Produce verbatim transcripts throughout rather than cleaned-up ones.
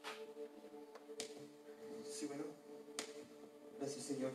Sí, bueno. Gracias, Señor.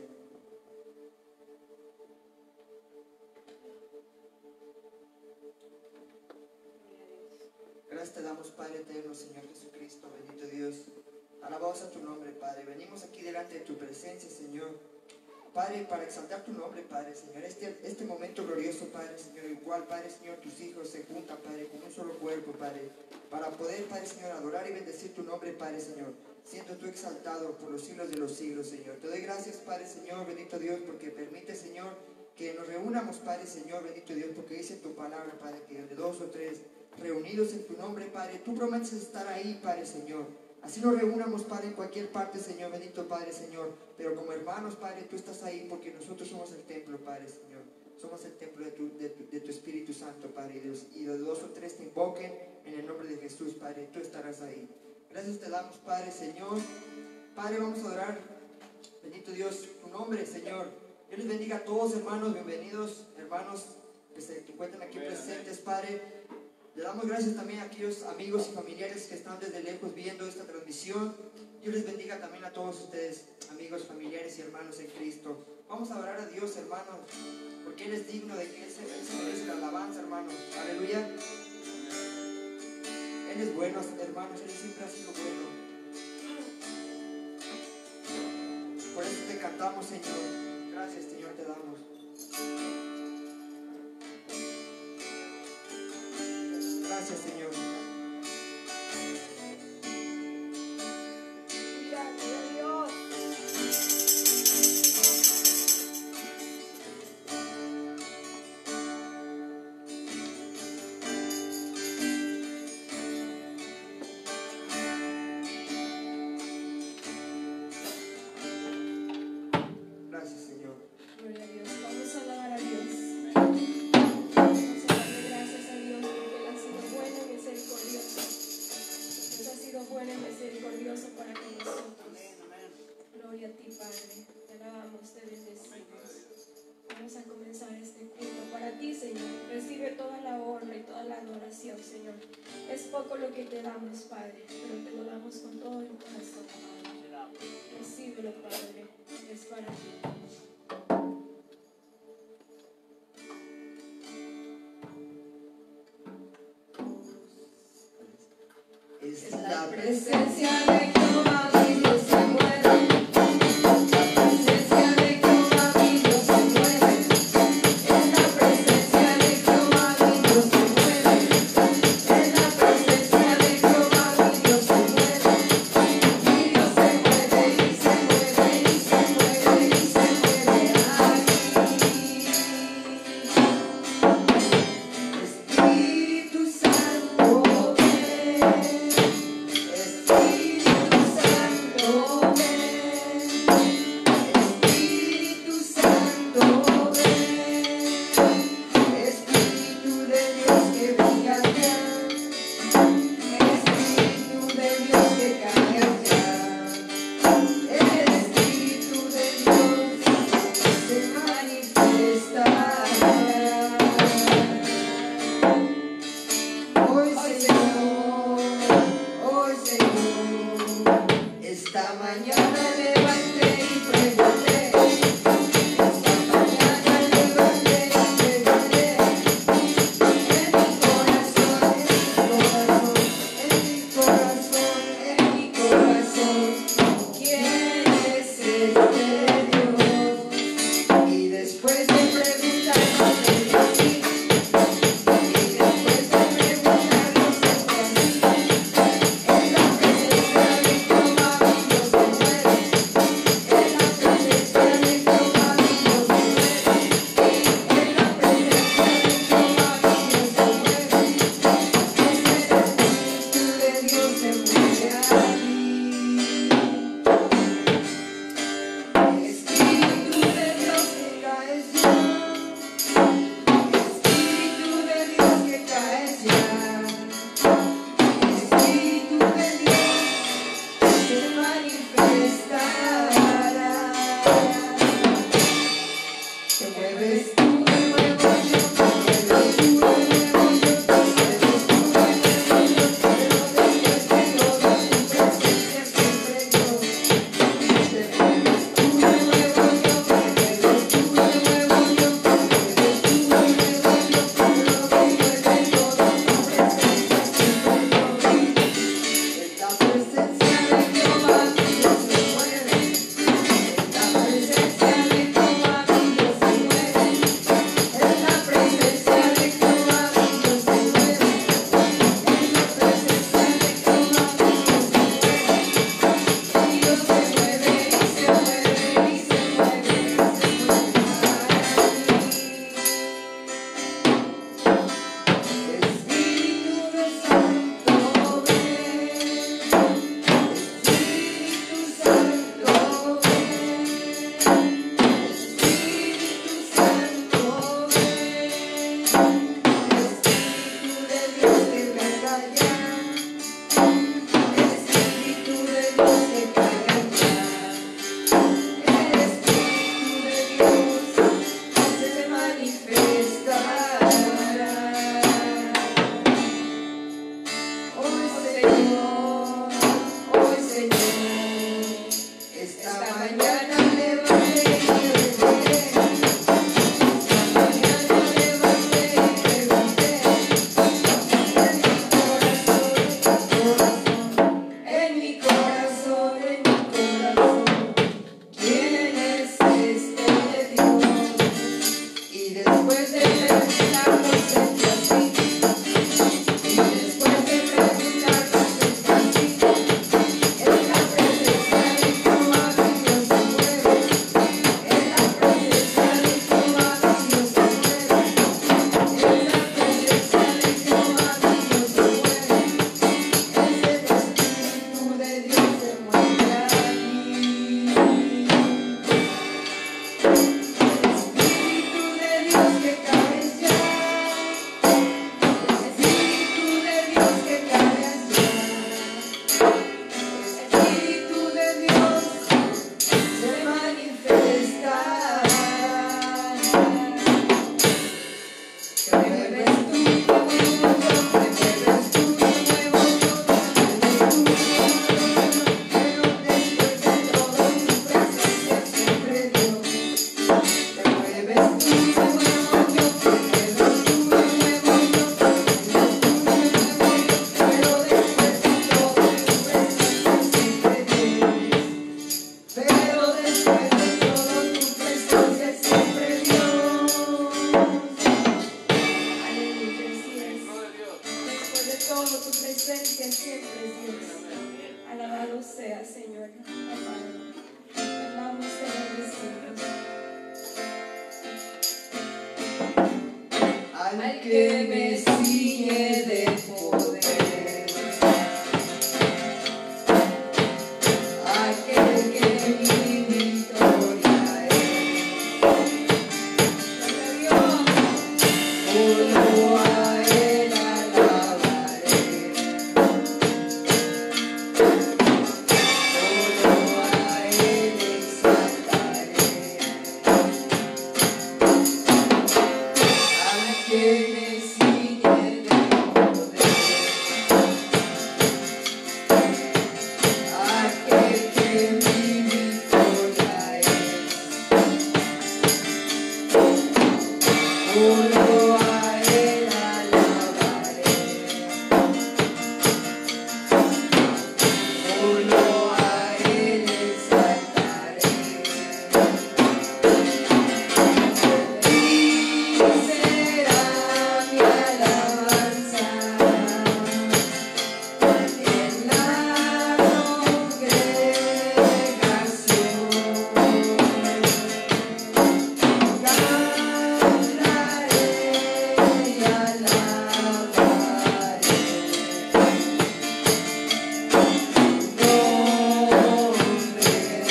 Gracias te damos, Padre eterno, Señor Jesucristo, bendito Dios. Alabados a tu nombre, Padre. Venimos aquí delante de tu presencia, Señor. Padre, para exaltar tu nombre, Padre, Señor. Este, este momento glorioso, Padre, Señor, igual, Padre, Señor, tus hijos se juntan, Padre, con un solo cuerpo, Padre, para poder, Padre, Señor, adorar y bendecir tu nombre, Padre, Señor, siendo tú exaltado por los siglos de los siglos, Señor. Te doy gracias, Padre, Señor, bendito Dios, porque permite, Señor, que nos reunamos, Padre, Señor, bendito Dios, porque dice tu palabra, Padre, que de dos o tres reunidos en tu nombre, Padre, tú prometes estar ahí, Padre, Señor. Así nos reunamos, Padre, en cualquier parte, Señor, bendito Padre, Señor. Pero como hermanos, Padre, tú estás ahí porque nosotros somos el templo, Padre, Señor. Somos el templo de tu, de tu, de tu Espíritu Santo, Padre Dios. Y de dos o tres te invoquen en el nombre de Jesús, Padre, tú estarás ahí. Gracias te damos, Padre, Señor. Padre, vamos a adorar, bendito Dios, tu nombre, Señor. Dios les bendiga a todos, hermanos. Bienvenidos, hermanos, que se encuentran aquí presentes, Padre. Le damos gracias también a aquellos amigos y familiares que están desde lejos viendo esta transmisión. Dios les bendiga también a todos ustedes, amigos, familiares y hermanos en Cristo. Vamos a orar a Dios, hermanos, porque Él es digno de que Él se, Él se merece la alabanza, hermanos. Aleluya. Él es bueno, hermanos, Él siempre ha sido bueno. Por eso te cantamos, Señor. Gracias, Señor, te damos. Gracias, Señor. Gracias a Dios. Gracias, Señor. Gloria a Dios. Vamos a alabar a Dios. Vamos a darle gracias a Dios porque Él ha sido bueno y misericordioso. Dios ha sido bueno y misericordioso para con nosotros. Gloria a ti, Padre. Te alabamos, te bendecimos. Vamos a comenzar este culto para ti, Señor. Recibe toda la honra y toda la adoración, Señor. Es poco lo que te damos, Padre, pero te lo damos con todo el corazón, Padre. Recíbelo, Padre. Es para ti. Es La presencia de Jehová, mi Dios se mueve. La presencia de Jehová, mi Dios se mueve. En la presencia de Jehová, mi Dios se mueve. En la presencia de Jehová, mi Dios se mueve. Mi Dios se mueve y se mueve y se mueve y se mueve aquí. Espíritu Santo, ven. Espíritu presencia siempre es Dios. Alabado sea, Señor. Amado. Amamos, Señor, decimos. Al que me ciñe de poder, aquel que mi victoria es. Solo a él alabaré, solo a él exaltaré. Al que me ciñe de poder, aquel que mi victoria es. Solo a él alabaré, solo a él exaltaré. Y será mi alabanza en la congregación. Cantaré y alabaré tu nombre,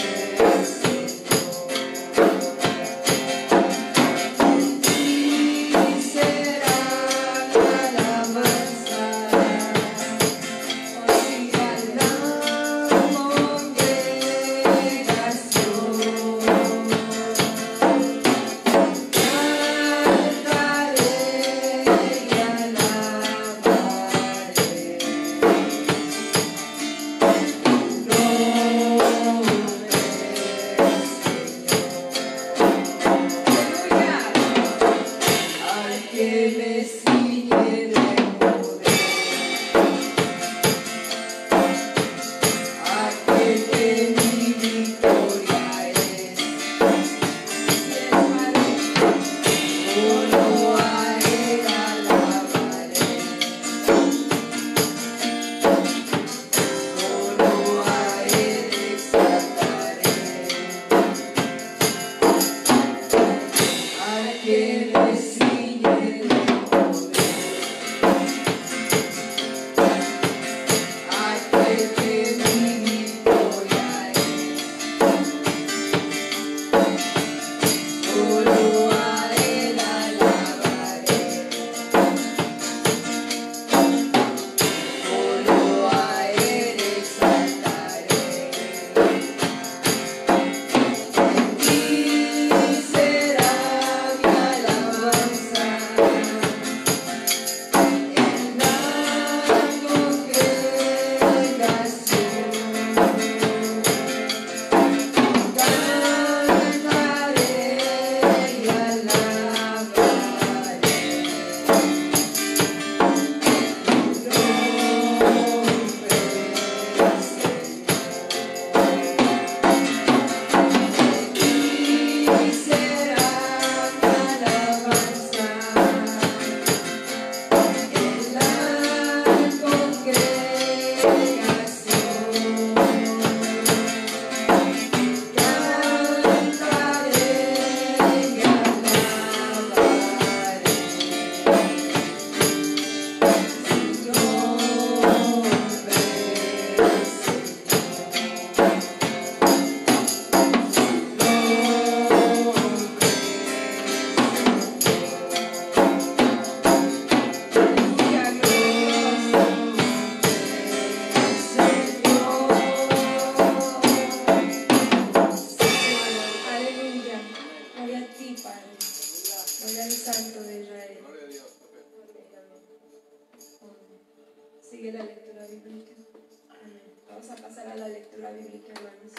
Señor. Y será mi alabanza en la congregación. Cantaré y alabaré tu nombre, Señor. Al que me ciñe de poder, aquel que mi victoria es. Solo a él alabaré, solo a él exaltaré. Al que me ciñe de poder, aquel que mi victoria es. Solo a él alabaré, solo a él exaltaré. Y será mi alabanza en la congregación. Cantaré y alabaré tu nombre, Señor. Y será mi alabanza en la congregación. Cantaré y alabaré tu nombre, Aleluya. Gloria a ti, Padre. Gloria al Santo de Israel. Sigue la lectura bíblica. Amén. Vamos a pasar a la lectura bíblica, hermanos.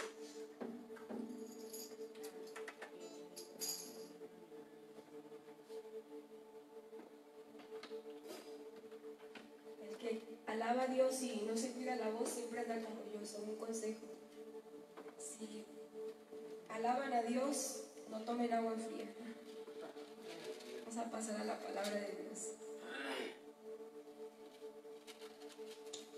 El que alaba a Dios y no se cuida la voz siempre anda como yo. Son un consejo. Si alaban a Dios, no tomen agua fría. Vamos a pasar a la palabra de Dios.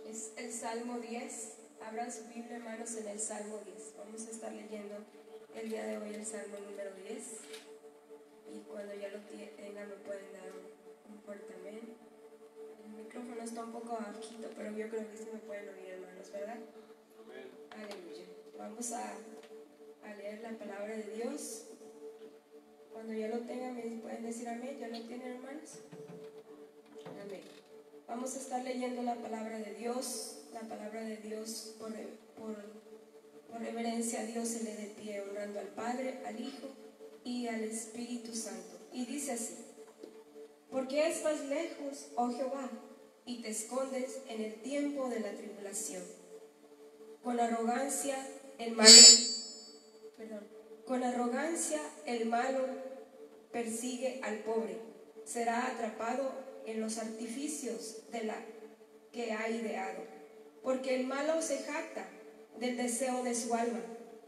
Salmo diez. Abran su Biblia, hermanos, en el Salmo diez. Vamos a estar leyendo el día de hoy el Salmo número diez. Y cuando ya lo tengan, me pueden dar un, un fuerte amén. El micrófono está un poco bajito, pero yo creo que sí me pueden oír, hermanos, ¿verdad? Amén. Aleluya. Vamos a, a leer la palabra de Dios. Cuando ya lo tengan, me pueden decir amén. ¿Ya lo tienen, hermanos? Amén. Vamos a estar leyendo la palabra de Dios. La palabra de Dios, por, por, por reverencia a Dios, se lee de pie, honrando al Padre, al Hijo y al Espíritu Santo. Y dice así: ¿por qué estás lejos, oh Jehová, y te escondes en el tiempo de la tribulación? Con arrogancia el malo, perdón, con arrogancia el malo persigue al pobre, será atrapado en los artificios de la que ha ideado. Porque el malo se jacta del deseo de su alma.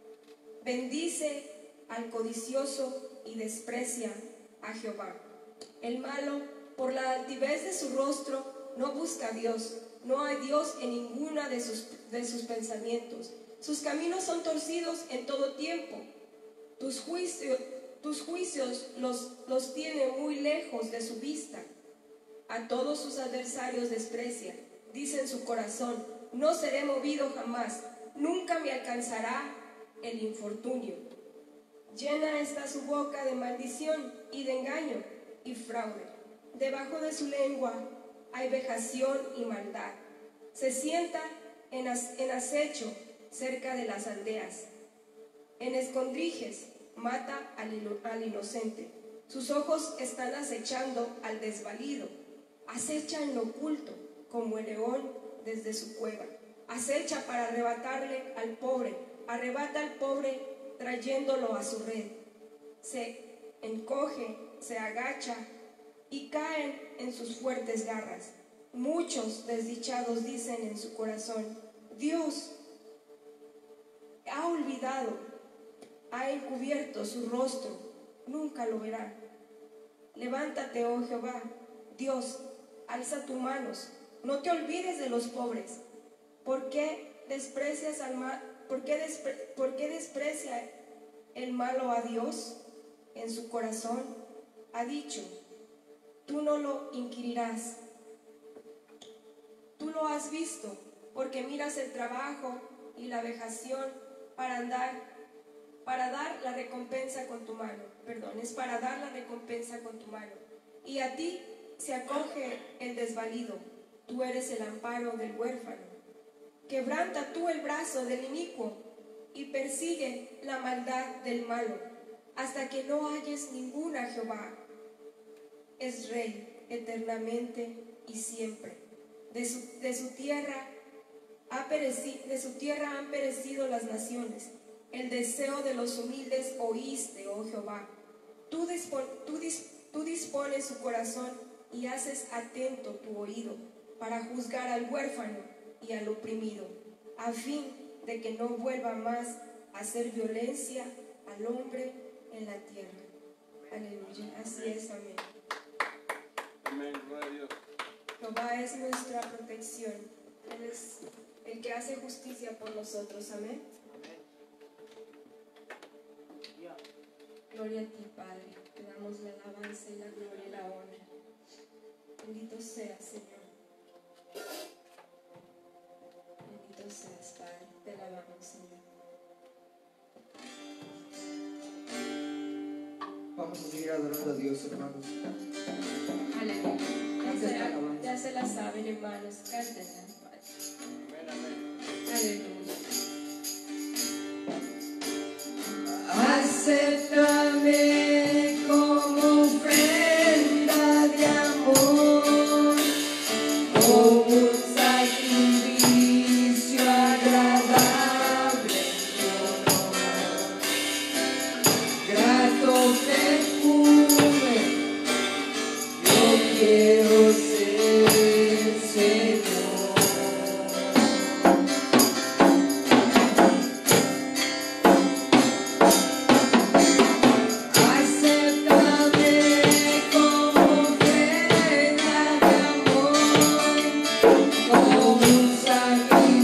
Bendice al codicioso y desprecia a Jehová. El malo, por la altivez de su rostro, no busca a Dios. No hay Dios en ninguna de sus, de sus pensamientos. Sus caminos son torcidos en todo tiempo. Tus juicios, tus juicios los, los tiene muy lejos de su vista. A todos sus adversarios desprecia. Dice en su corazón: no seré movido jamás, nunca me alcanzará el infortunio. Llena está su boca de maldición y de engaño y fraude. Debajo de su lengua hay vejación y maldad. Se sienta en, en acecho cerca de las aldeas. En escondrijes mata al, al inocente. Sus ojos están acechando al desvalido. Acecha en lo oculto como el león desde su cueva. Acecha para arrebatarle al pobre. Arrebata al pobre trayéndolo a su red. Se encoge, se agacha y caen en sus fuertes garras. Muchos desdichados dicen en su corazón: Dios ha olvidado, ha encubierto su rostro, nunca lo verá. Levántate, oh Jehová, Dios, alza tus manos. No te olvides de los pobres. ¿Por qué desprecias al mal? ¿Por qué, despre, ¿Por qué desprecia el malo a Dios? En su corazón ha dicho: tú no lo inquirirás. Tú lo has visto, porque miras el trabajo y la vejación para andar, para dar la recompensa con tu mano. Perdón, es para dar la recompensa con tu mano. Y a ti se acoge el desvalido. Tú eres el amparo del huérfano. Quebranta tú el brazo del inicuo y persigue la maldad del malo, hasta que no halles ninguna. Jehová es rey eternamente y siempre. De su, de su tierra ha perecido, de su tierra han perecido las naciones. El deseo de los humildes oíste, oh Jehová. Tú, dispon, tú, dis, tú dispones su corazón y haces atento tu oído para juzgar al huérfano y al oprimido, a fin de que no vuelva más a hacer violencia al hombre en la tierra. Aleluya. Así es, amén. Amén, gloria a Dios. Jehová es nuestra protección. Él es el que hace justicia por nosotros. Amén. Gloria a ti, Padre. Te damos la alabanza y la gloria y la honra. Bendito seas, Señor. Bendito seas, Padre. Te alabamos, Señor. Vamos a seguir adorando a Dios, hermanos. Aleluya. Ya se, la, ya se la saben, hermanos. Cántenla, Padre. Amén, amén. Aleluya. Acéptame como ofrenda de amor, como un sacrificio agradable, grato perfume, yo quiero ser, Señor. Como un sacrificio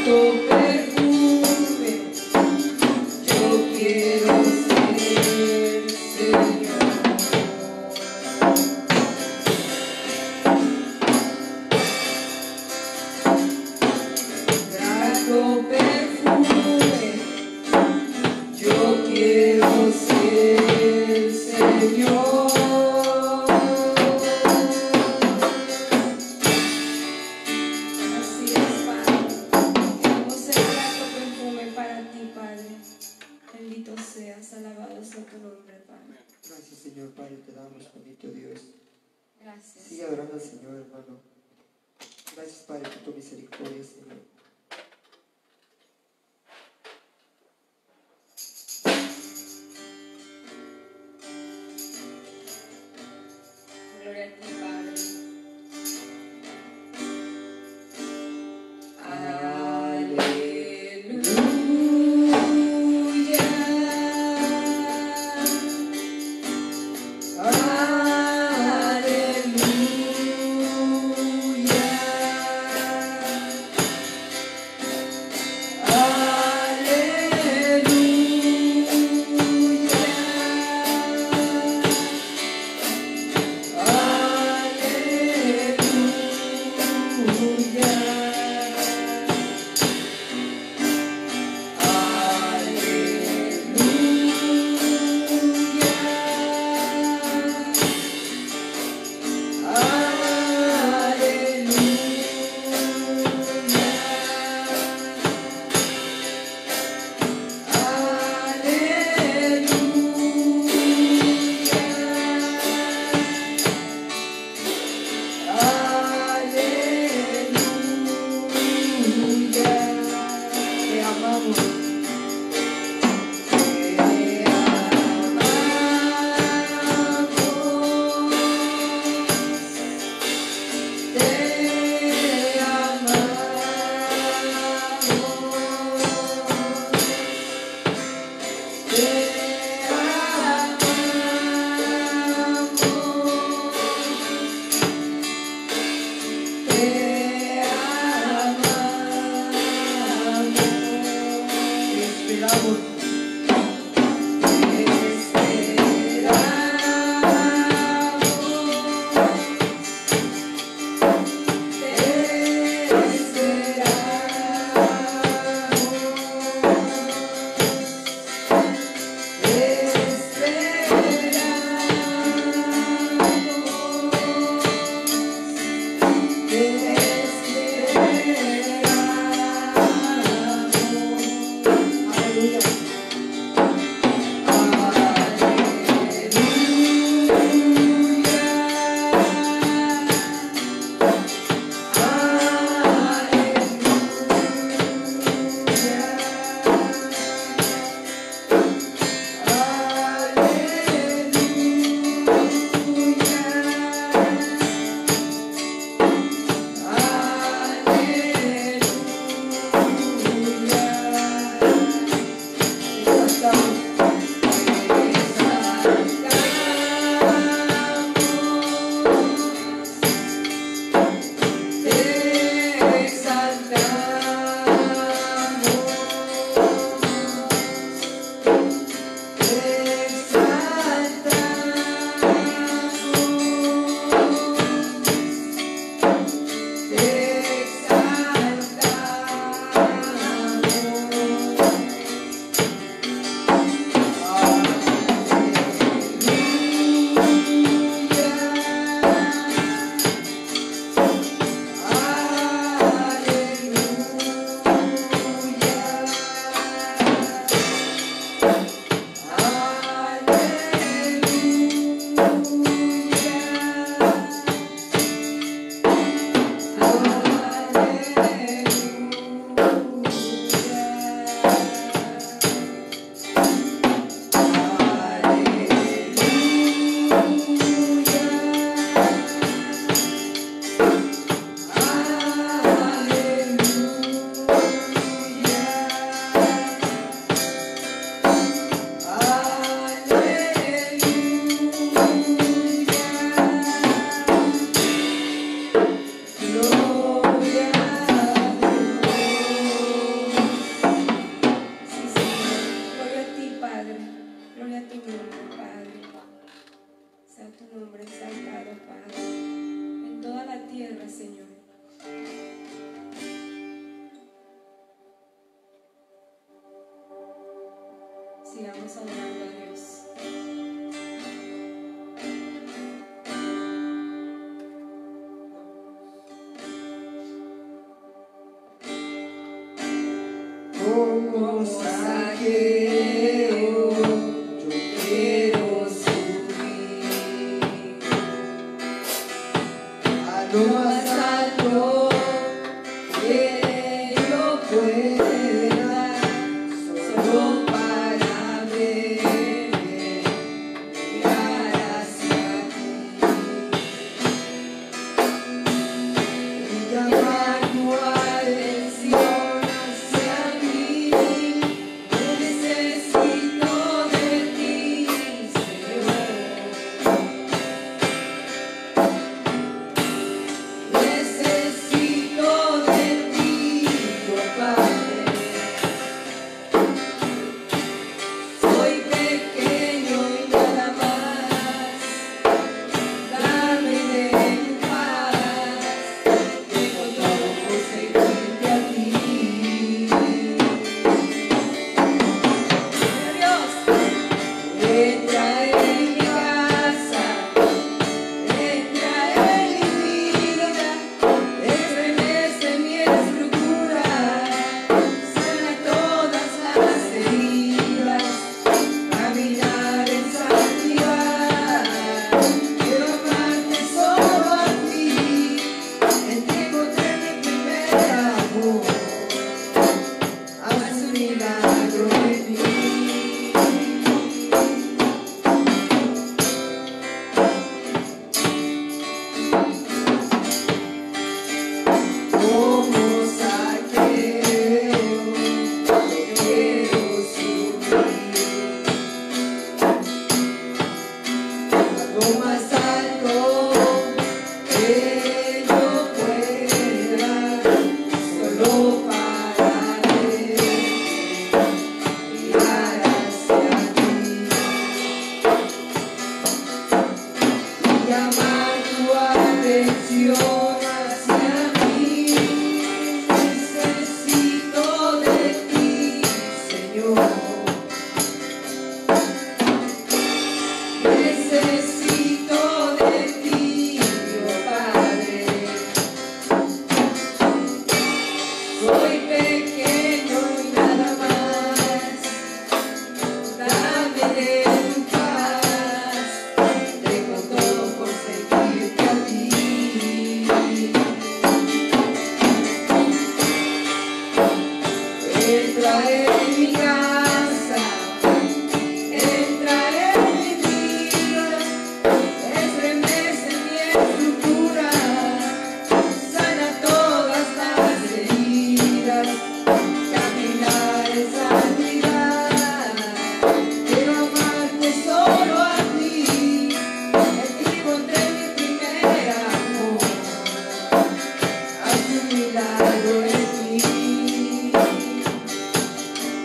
Aleluya. Sigamos adorando a Dios. Como Zaqueo, yo quiero subir a lo más alto que yo pueda, solo para verme, mirar hacia ti y llamar tu atención hacia mí. Necesito de ti, Señor. Necesito de ti, oh Padre. Soy pequeño y nada más. Dame de tu paz. Tengo todo por seguirte a ti. Dios, entra en mi casa, entra en mi vida, estremece mi estructura, sana todas las heridas, caminar en santidad. Quiero amarte solo a ti, en ti encontré mi primer amor. Haz un milagro en mí. Como Zaqueo, yo quiero subir a lo más alto que yo pueda, solo para verte, mirar hacia ti y llamar tu atención hacia mí. Necesito de ti, Señor. Necesito de ti, oh Padre. Soy pequeño y nada más. Dame de tu paz. Tengo todo por seguirte a ti. Entra en mi casa, entra en mi vida, estremece mi estructura, sana todas las heridas, caminar en santidad. Quiero amarte solo a ti, en ti encontré mi primer amor. Haz un milagro en mí.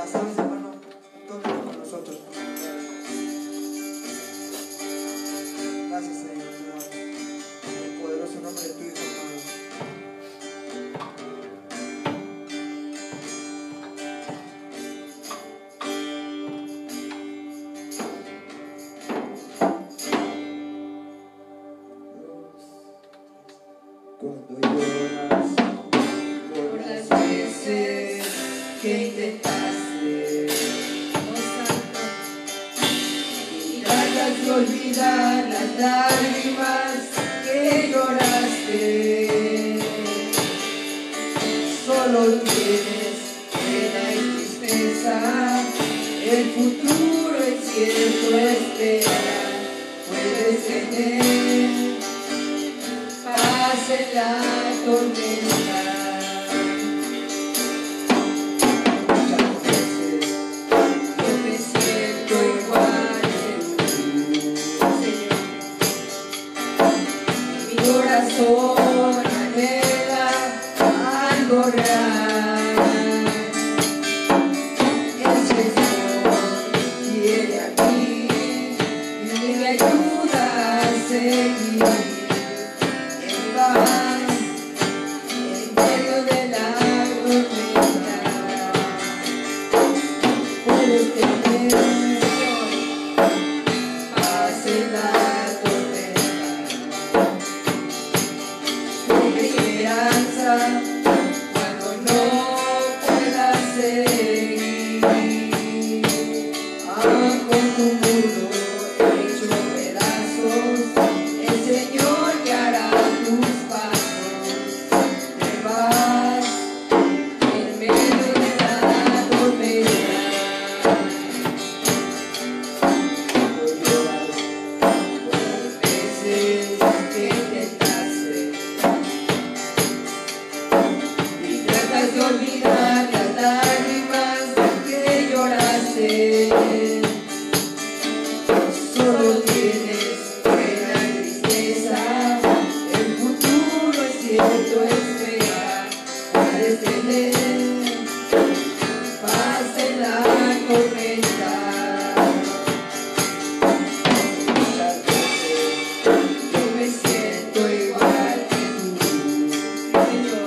la sabes, hermano, tómalo con nosotros. Gracias, Señor, en el poderoso nombre de tu Hijo amado. Cuando lloras por las veces que intentaste, Oh Santo, y tratas de olvidar las lágrimas que lloraste, solo tienes pena y tristeza, el futuro es cierto esperar, puedes tener paz en la tormenta. Muchas veces yo me siento igual que tú, Señor. Mi corazón anhela algo real. El Señor viene aquí y me ayuda a seguir en paz en medio de la tormenta. Puedes tener paz en la tormenta, esperanza cuando no puedas seguir, aun con tu mundo hecho pedazos, el Señor guiará tus pasos de paz en medio de la tormenta. Cuando lloras por las veces que intentaste y tratas de olvidar las lágrimas que lloraste, solo tienes pena y tristeza, el futuro es cierto esperar, puedes tener paz en la tormenta. Muchas veces yo me siento igual que tú, Señor.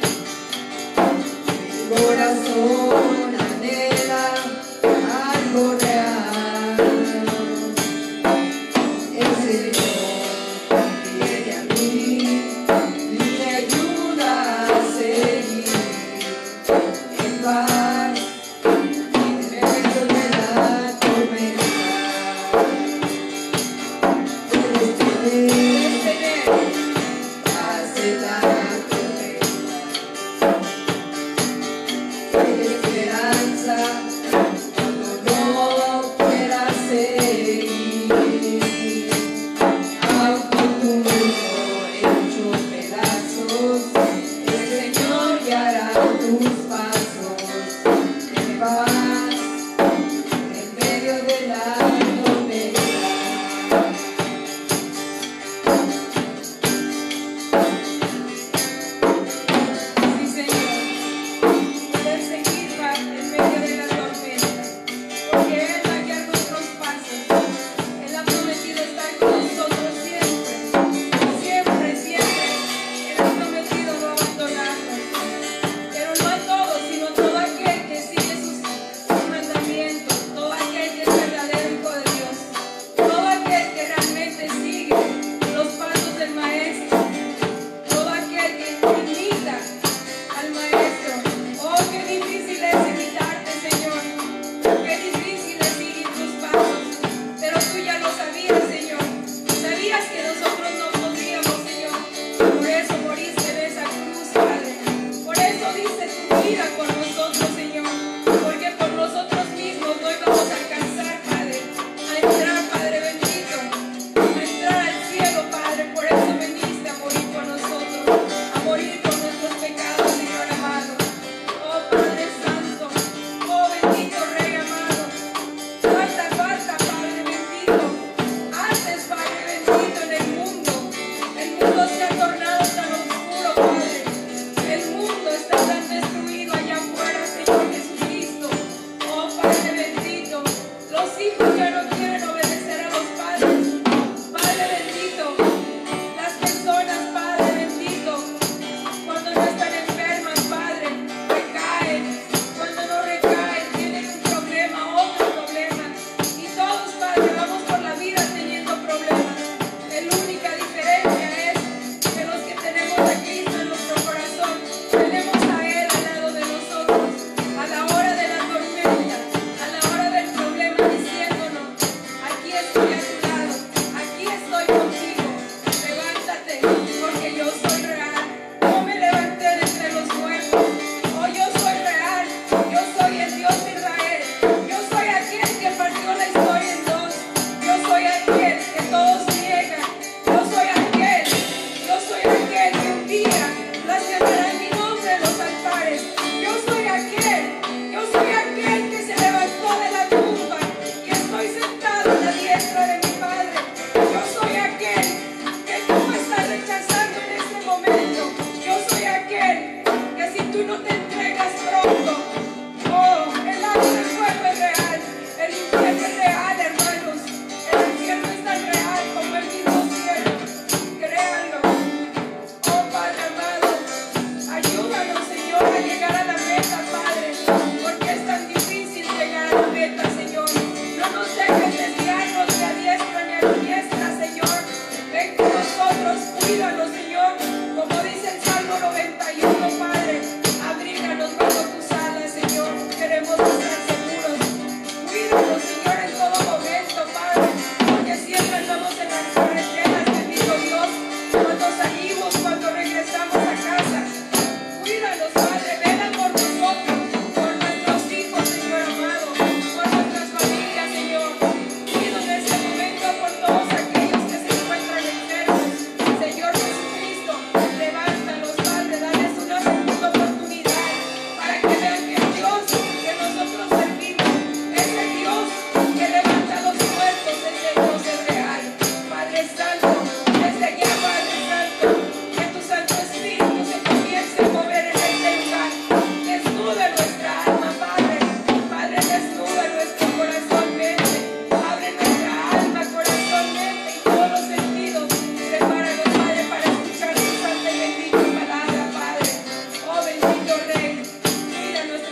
Mi corazón anhela algo real. El Señor viene a mí y me ayuda a seguir en paz en medio de la tormenta. Puedes tener paz en la tormenta, esperanza cuando no quieras seguir, aun con tu mundo hecho pedazos, el Señor guiará tus pasos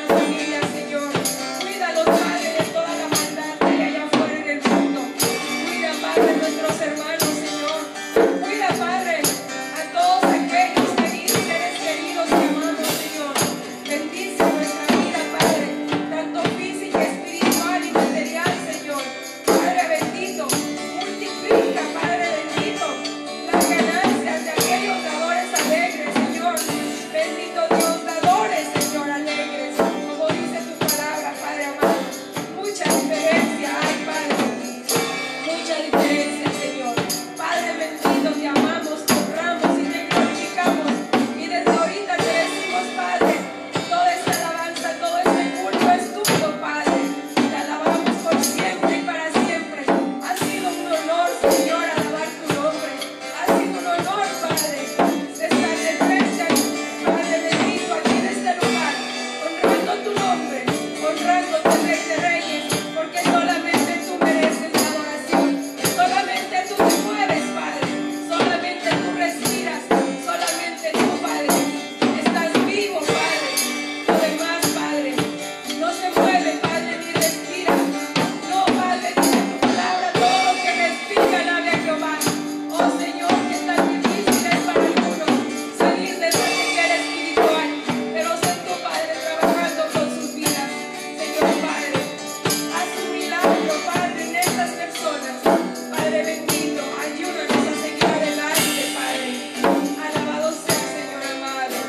familias, Señor. Cuídalos, Padre, de toda la maldad que hay allá afuera en el mundo. Cuida, Padre, nuestros hermanos, Señor. Cuida, Padre, a todos aquellos queridos, seres queridos que amamos, Señor. Bendice nuestra vida, Padre, tanto física, espiritual y material, Señor. Padre bendito, multiplica, Padre bendito, las ganancias de aquellos dadores alegres, Señor. Bendito Dios, dadores, Señor, alegres. Como dice tu palabra, Padre amado. Mucha diferencia hay, Padre. Mucha diferencia, Señor. Padre bendito, te amamos, te honramos y te glorificamos. Y desde ahorita te decimos, Padre, toda esta alabanza, todo este culto es tuyo, Padre. Te alabamos por siempre y para siempre. Ha sido un honor, Señor, alabar tu nombre. Ha sido un honor, Padre, estar de frente, Padre bendito, aquí en este lugar, honrando tu nombre, honrando tu Rey de Reyes, porque solamente tú mereces la adoración. Solamente tú te mueves, Padre. Solamente tú respiras. Solamente tú, Padre, estás vivo, Padre. Lo demás, Padre, no se mueve, Padre, ni respira. No, Padre, dice tu palabra, todo lo que respira, alabe a Jehová. Oh, Señor, que tan difícil es para algunos salir de esa ceguera espiritual, pero sé tú, Padre, trabajando con sus vidas. Señor, Padre, haz un milagro, Padre, en estas personas. Padre bendito, ayúdanos a seguir adelante, Padre. Alabado sea, Señor amado.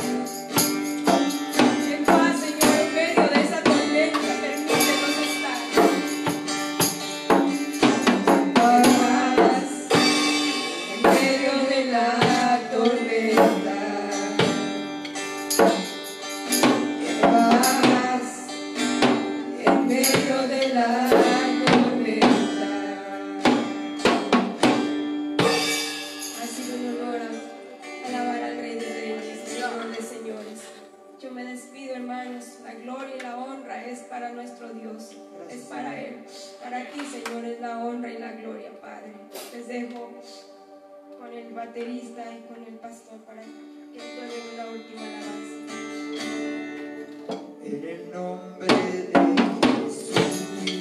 En paz, Señor, en medio de esa tormenta, permítenos estar. Paz en medio de la tormenta. Paz en medio de la tormenta. Ha sido un honor alabar al Rey de Reyes, Señor de Señores. Yo me despido, hermanos. La gloria y la honra es para nuestro Dios, es para Él. Para ti, Señor, es la honra y la gloria, Padre. Les dejo con el baterista y con el pastor para que entonen una última alabanza. En el nombre de Jesús.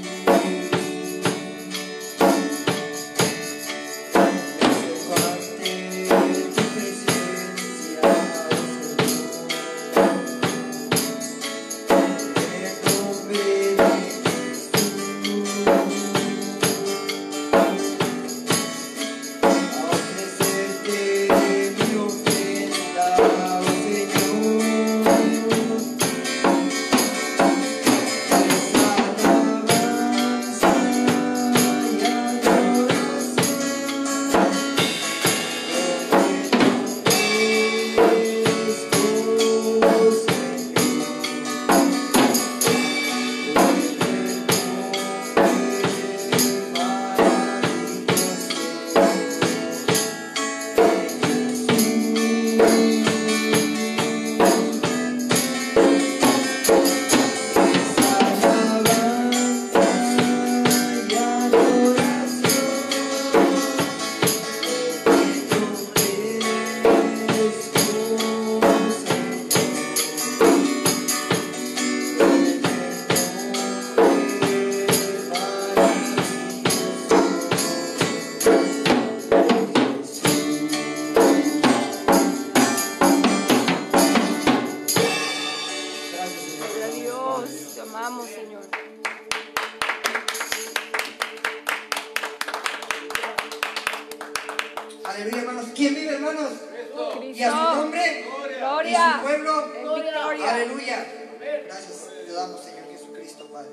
Aleluya, hermanos. ¿Quién vive, hermanos? Y a su nombre, Gloria. y su pueblo, En victoria. aleluya. Gracias, te damos, Señor Jesucristo, Padre.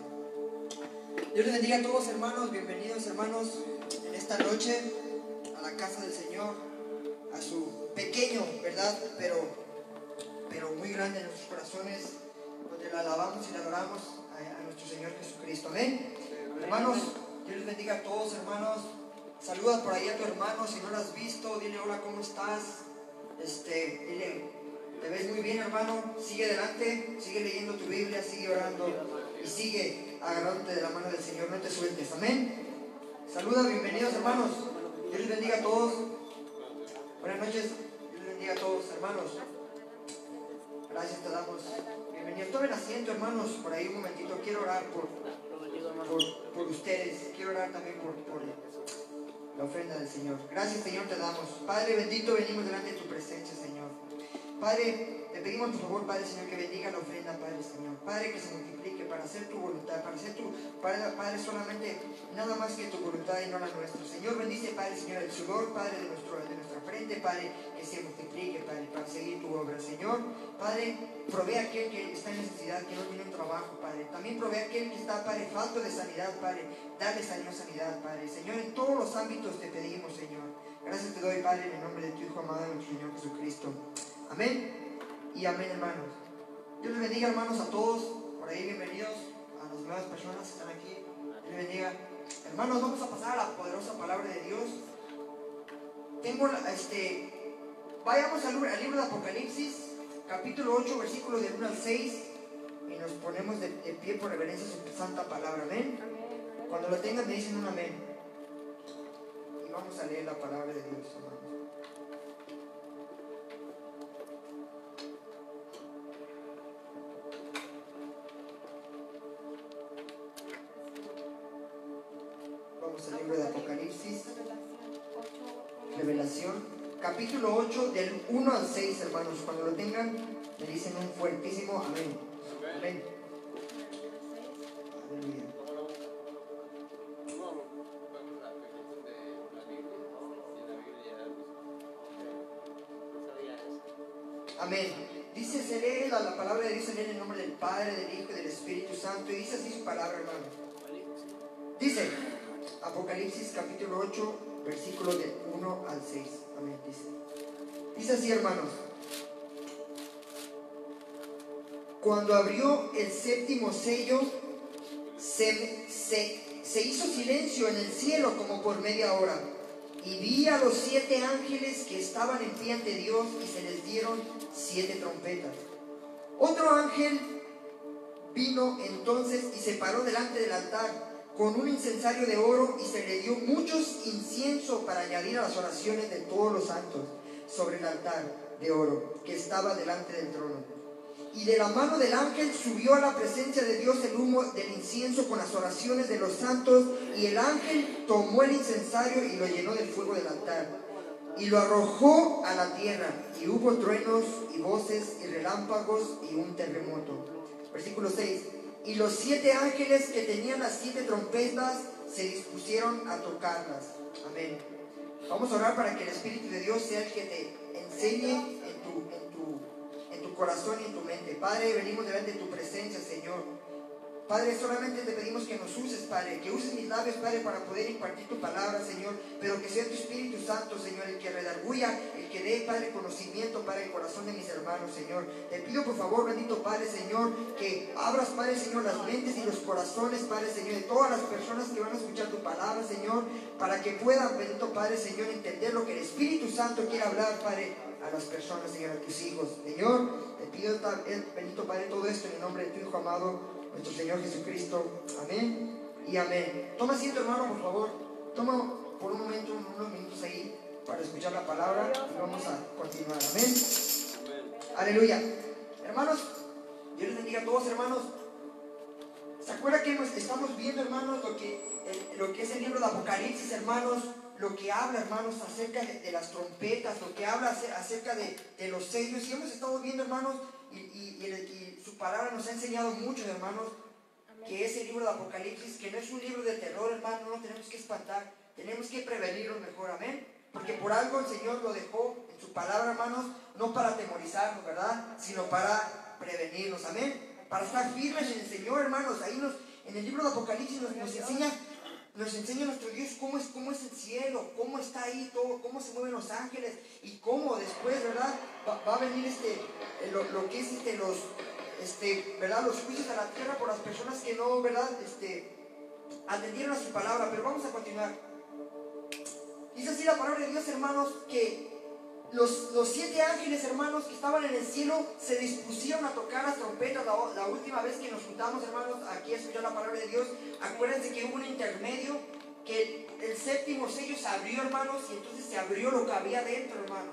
Dios les bendiga a todos, hermanos. Bienvenidos, hermanos, en esta noche a la casa del Señor, a su pequeño, ¿verdad? Pero, pero muy grande en nuestros corazones, donde la alabamos y la adoramos a, a nuestro Señor Jesucristo. Amén. Hermanos, Dios les bendiga a todos, hermanos. Saluda por ahí a tu hermano, si no lo has visto, dile hola, ¿cómo estás? Este, dile, te ves muy bien, hermano, sigue adelante, sigue leyendo tu Biblia, sigue orando y sigue agarrándote de la mano del Señor, no te sueltes, amén. Saluda, bienvenidos, hermanos. Dios les bendiga a todos. Buenas noches, Dios les bendiga a todos, hermanos. Gracias te damos. Bienvenidos. Tomen asiento, hermanos, por ahí un momentito. Quiero orar por, por, por ustedes. Quiero orar también por, por la ofrenda del Señor. Gracias, Señor, te damos. Padre bendito, venimos delante de tu presencia, Señor. Padre, te pedimos por favor, Padre Señor, que bendiga la ofrenda, Padre Señor. Padre, que se multiplique para hacer tu voluntad, para hacer tu, Padre, Padre, solamente nada más que tu voluntad y no la nuestra. Señor, bendice, Padre Señor, el sudor, Padre, de, nuestro, de nuestra frente, Padre, que se multiplique, Padre, para seguir tu obra. Señor, Padre, provee a aquel que está en necesidad, que no tiene un trabajo, Padre. También provee a aquel que está, Padre, falto de sanidad, Padre. Dale, Señor, sanidad, Padre. Señor, en todos los ámbitos te pedimos, Señor. Gracias te doy, Padre, en el nombre de tu Hijo amado, nuestro Señor Jesucristo. Amén y amén, hermanos. Dios les bendiga, hermanos, a todos. Por ahí, bienvenidos a las nuevas personas que están aquí. Dios les bendiga. Hermanos, vamos a pasar a la poderosa palabra de Dios. Tengo, este, vayamos al, al libro de Apocalipsis, capítulo ocho, versículos del uno al seis. Y nos ponemos de, de pie por reverencia a su santa palabra. Amén. Cuando lo tengan, me dicen un amén. Y vamos a leer la palabra de Dios, hermanos. Al libro de Apocalipsis, Revelación, capítulo ocho, del uno al seis, hermanos. Cuando lo tengan, me dicen un fuertísimo amén. Amén. Aleluya. Amén. Dice, se lee la, la palabra de Dios, se lee en el nombre del Padre, del Hijo y del Espíritu Santo. Y dice así su palabra, hermanos. Dice Apocalipsis capítulo ocho, versículos del uno al seis. Amén. Dice, dice así, hermanos. Cuando abrió el séptimo sello, se, se, se hizo silencio en el cielo como por media hora. Y vi a los siete ángeles que estaban en pie ante Dios, y se les dieron siete trompetas. Otro ángel vino entonces y se paró delante del altar con un incensario de oro, y se le dio muchos incienso para añadir a las oraciones de todos los santos sobre el altar de oro que estaba delante del trono. Y de la mano del ángel subió a la presencia de Dios el humo del incienso con las oraciones de los santos, y el ángel tomó el incensario y lo llenó del fuego del altar y lo arrojó a la tierra, y hubo truenos y voces y relámpagos y un terremoto. Versículo seis. Y los siete ángeles que tenían las siete trompetas se dispusieron a tocarlas. Amén. Vamos a orar para que el Espíritu de Dios sea el que te enseñe en tu, en tu, en tu corazón y en tu mente. Padre, venimos delante de tu presencia, Señor. Padre, solamente te pedimos que nos uses, Padre, que uses mis labios, Padre, para poder impartir tu palabra, Señor, pero que sea tu Espíritu Santo, Señor, el que redarguya, el que dé, Padre, conocimiento para el corazón de mis hermanos, Señor. Te pido, por favor, bendito Padre, Señor, que abras, Padre, Señor, las mentes y los corazones, Padre, Señor, de todas las personas que van a escuchar tu palabra, Señor, para que puedan, bendito Padre, Señor, entender lo que el Espíritu Santo quiere hablar, Padre, a las personas, Señor, a tus hijos. Señor, te pido, bendito Padre, todo esto en el nombre de tu Hijo amado, nuestro Señor Jesucristo. Amén y amén. Toma asiento, hermano, por favor. Toma por un momento, unos minutos ahí, para escuchar la palabra, y vamos a continuar. Amén. Aleluya. Hermanos, Dios les bendiga a todos, hermanos. ¿Se acuerdan que nos estamos viendo, hermanos, lo que, el, lo que es el libro de Apocalipsis, hermanos? Lo que habla, hermanos, acerca de, de las trompetas, lo que habla acerca de, de los sellos. Y hemos estado viendo, hermanos, y, y, y, el, y su palabra nos ha enseñado mucho, hermanos, amén, que es el libro de Apocalipsis, que no es un libro de terror, hermano, no nos tenemos que espantar, tenemos que prevenirlo mejor, amén. Porque por algo el Señor lo dejó en su palabra, hermanos, no para atemorizarnos, ¿verdad? Sino para prevenirnos, amén. Para estar firmes en el Señor, hermanos. Ahí nos, en el libro de Apocalipsis nos, nos enseña Nos enseña nuestro Dios cómo es, cómo es el cielo, cómo está ahí todo, cómo se mueven los ángeles, y cómo después, ¿verdad? Va, va a venir este, lo, lo que es este, los, este, ¿verdad? Los juicios a la tierra por las personas que no, ¿verdad? Este, atendieron a su palabra. Pero vamos a continuar. Dice así la palabra de Dios, hermanos, que Los, los siete ángeles, hermanos, que estaban en el cielo, se dispusieron a tocar las trompetas. La, la última vez que nos juntamos, hermanos, aquí a escuchar la palabra de Dios, acuérdense que hubo un intermedio, que el, el séptimo sello se abrió, hermanos, y entonces se abrió lo que había dentro, hermanos.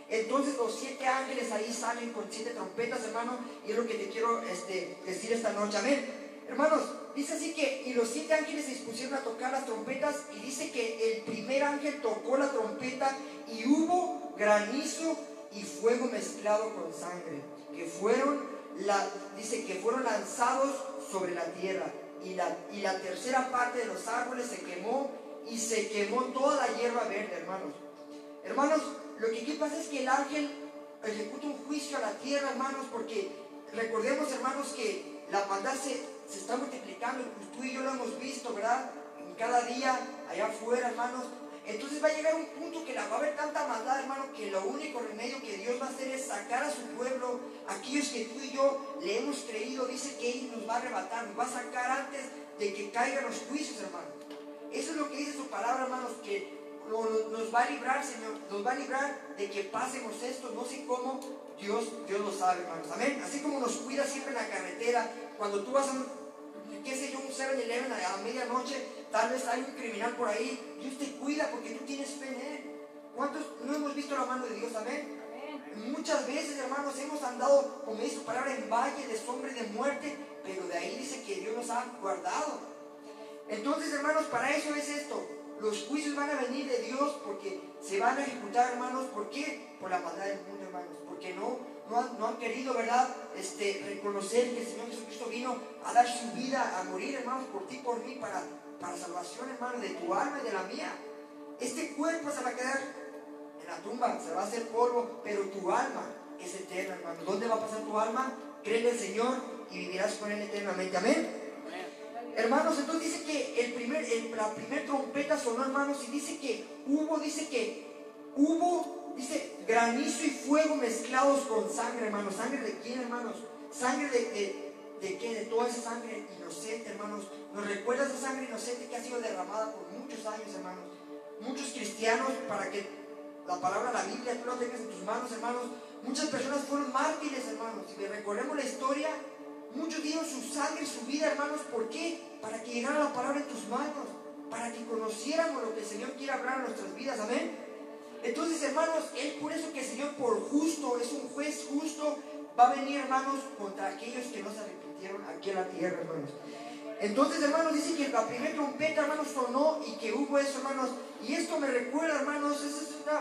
Entonces los siete ángeles ahí salen con siete trompetas, hermano, y es lo que te quiero este, decir esta noche, amén. Hermanos, dice así que, y los siete ángeles se dispusieron a tocar las trompetas, y dice que el primer ángel tocó la trompeta, y hubo granizo y fuego mezclado con sangre, que fueron, la, dice que fueron lanzados sobre la tierra, y la, y la tercera parte de los árboles se quemó, y se quemó toda la hierba verde, hermanos. Hermanos, lo que aquí pasa es que el ángel ejecuta un juicio a la tierra, hermanos, porque recordemos, hermanos, que la maldad se, se está multiplicando, pues tú y yo lo hemos visto, ¿verdad? En cada día, allá afuera, hermanos. Entonces va a llegar un punto que la va a haber tanta maldad, hermano, que lo único remedio que Dios va a hacer es sacar a su pueblo, aquellos que tú y yo le hemos creído. Dice que Él nos va a arrebatar, nos va a sacar antes de que caigan los juicios, hermanos. Eso es lo que dice su palabra, hermanos, que nos va a librar, Señor, nos va a librar de que pasemos esto, no sé cómo, Dios, Dios lo sabe, hermanos, amén. Así como nos cuida siempre en la carretera, cuando tú vas a un, qué sé yo, un siete eleven a la medianoche, tal vez hay un criminal por ahí, Dios te cuida porque tú tienes fe en Él. ¿Cuántos no hemos visto la mano de Dios, amén? Amén. Muchas veces, hermanos, hemos andado, como dice su palabra, en valle de sombra y de muerte, pero de ahí dice que Dios nos ha guardado. Entonces, hermanos, para eso es esto. Los juicios van a venir de Dios porque se van a ejecutar, hermanos. ¿Por qué? Por la maldad del mundo, hermanos. Porque no, no, han, no han querido, ¿verdad? Este, reconocer que el Señor Jesucristo vino a dar su vida, a morir, hermanos, por ti, por mí, para, para salvación, hermanos, de tu alma y de la mía. Este cuerpo se va a quedar en la tumba, se va a hacer polvo, pero tu alma es eterna, hermanos. ¿Dónde va a pasar tu alma? Cree en el Señor y vivirás con Él eternamente. Amén. Hermanos, entonces dice que el primer, el, la primera trompeta sonó, hermanos, y dice que hubo, dice que hubo, dice, granizo y fuego mezclados con sangre, hermanos. ¿Sangre de quién, hermanos? Sangre de, de, de qué, de toda esa sangre inocente, hermanos. Nos recuerda esa sangre inocente que ha sido derramada por muchos años, hermanos. Muchos cristianos, para que la palabra, la Biblia, tú la tengas en tus manos, hermanos. Muchas personas fueron mártires, hermanos. Si recorremos la historia, muchos dieron su sangre, su vida, hermanos. ¿Por qué? Para que llegara la palabra en tus manos, para que conociéramos lo que el Señor quiere hablar en nuestras vidas, amén. Entonces, hermanos, Él, por eso que el Señor, por justo, es un juez justo, va a venir, hermanos, contra aquellos que no se arrepintieron aquí en la tierra, hermanos. Entonces, hermanos, dice que la primera trompeta, hermanos, sonó y que hubo eso, hermanos. Y esto me recuerda, hermanos, eso es una,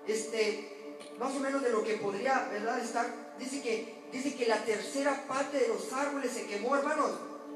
este, más o menos de lo que podría, ¿verdad?, estar. Dice que, dice que la tercera parte de los árboles se quemó, hermanos.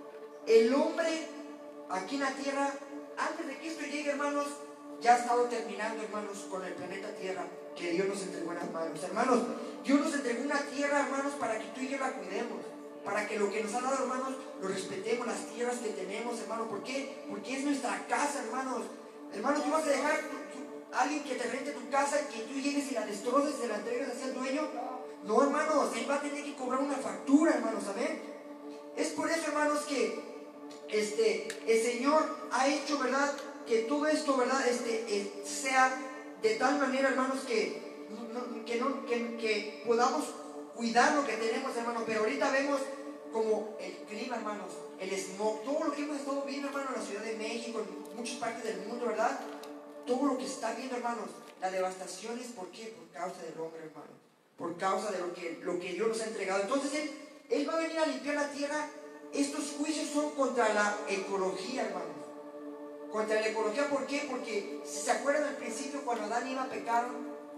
El hombre aquí en la tierra, antes de que esto llegue, hermanos, ya ha estado terminando, hermanos, con el planeta Tierra que Dios nos entregó en las manos. Hermanos, Dios nos entregó una tierra, hermanos, para que tú y yo la cuidemos, para que lo que nos ha dado, hermanos, lo respetemos, las tierras que tenemos, hermanos. ¿Por qué? Porque es nuestra casa, hermanos. Hermanos, tú vas a dejar tu, tu, a alguien que te rente tu casa y que tú llegues y la destroces y se la entregues hacia el dueño. No, hermanos, él va a tener que cobrar una factura, hermanos, amén. Es por eso, hermanos, que Este, el Señor ha hecho, ¿verdad?, que todo esto, ¿verdad?, este, eh, sea de tal manera, hermanos, que, no, que, no, que, que podamos cuidar lo que tenemos, hermanos. Pero ahorita vemos como el clima, hermanos, el smog, todo lo que hemos estado viendo, hermanos, en la Ciudad de México, en muchas partes del mundo, ¿verdad? Todo lo que se está viendo, hermanos, la devastación es, ¿por qué? Por causa del hombre, hermano, por causa de lo que, lo que Dios nos ha entregado. Entonces Él, Él va a venir a limpiar la tierra. Estos juicios son contra la ecología, hermanos. Contra la ecología, ¿por qué? Porque si se acuerdan al principio, cuando Adán y Eva pecaron,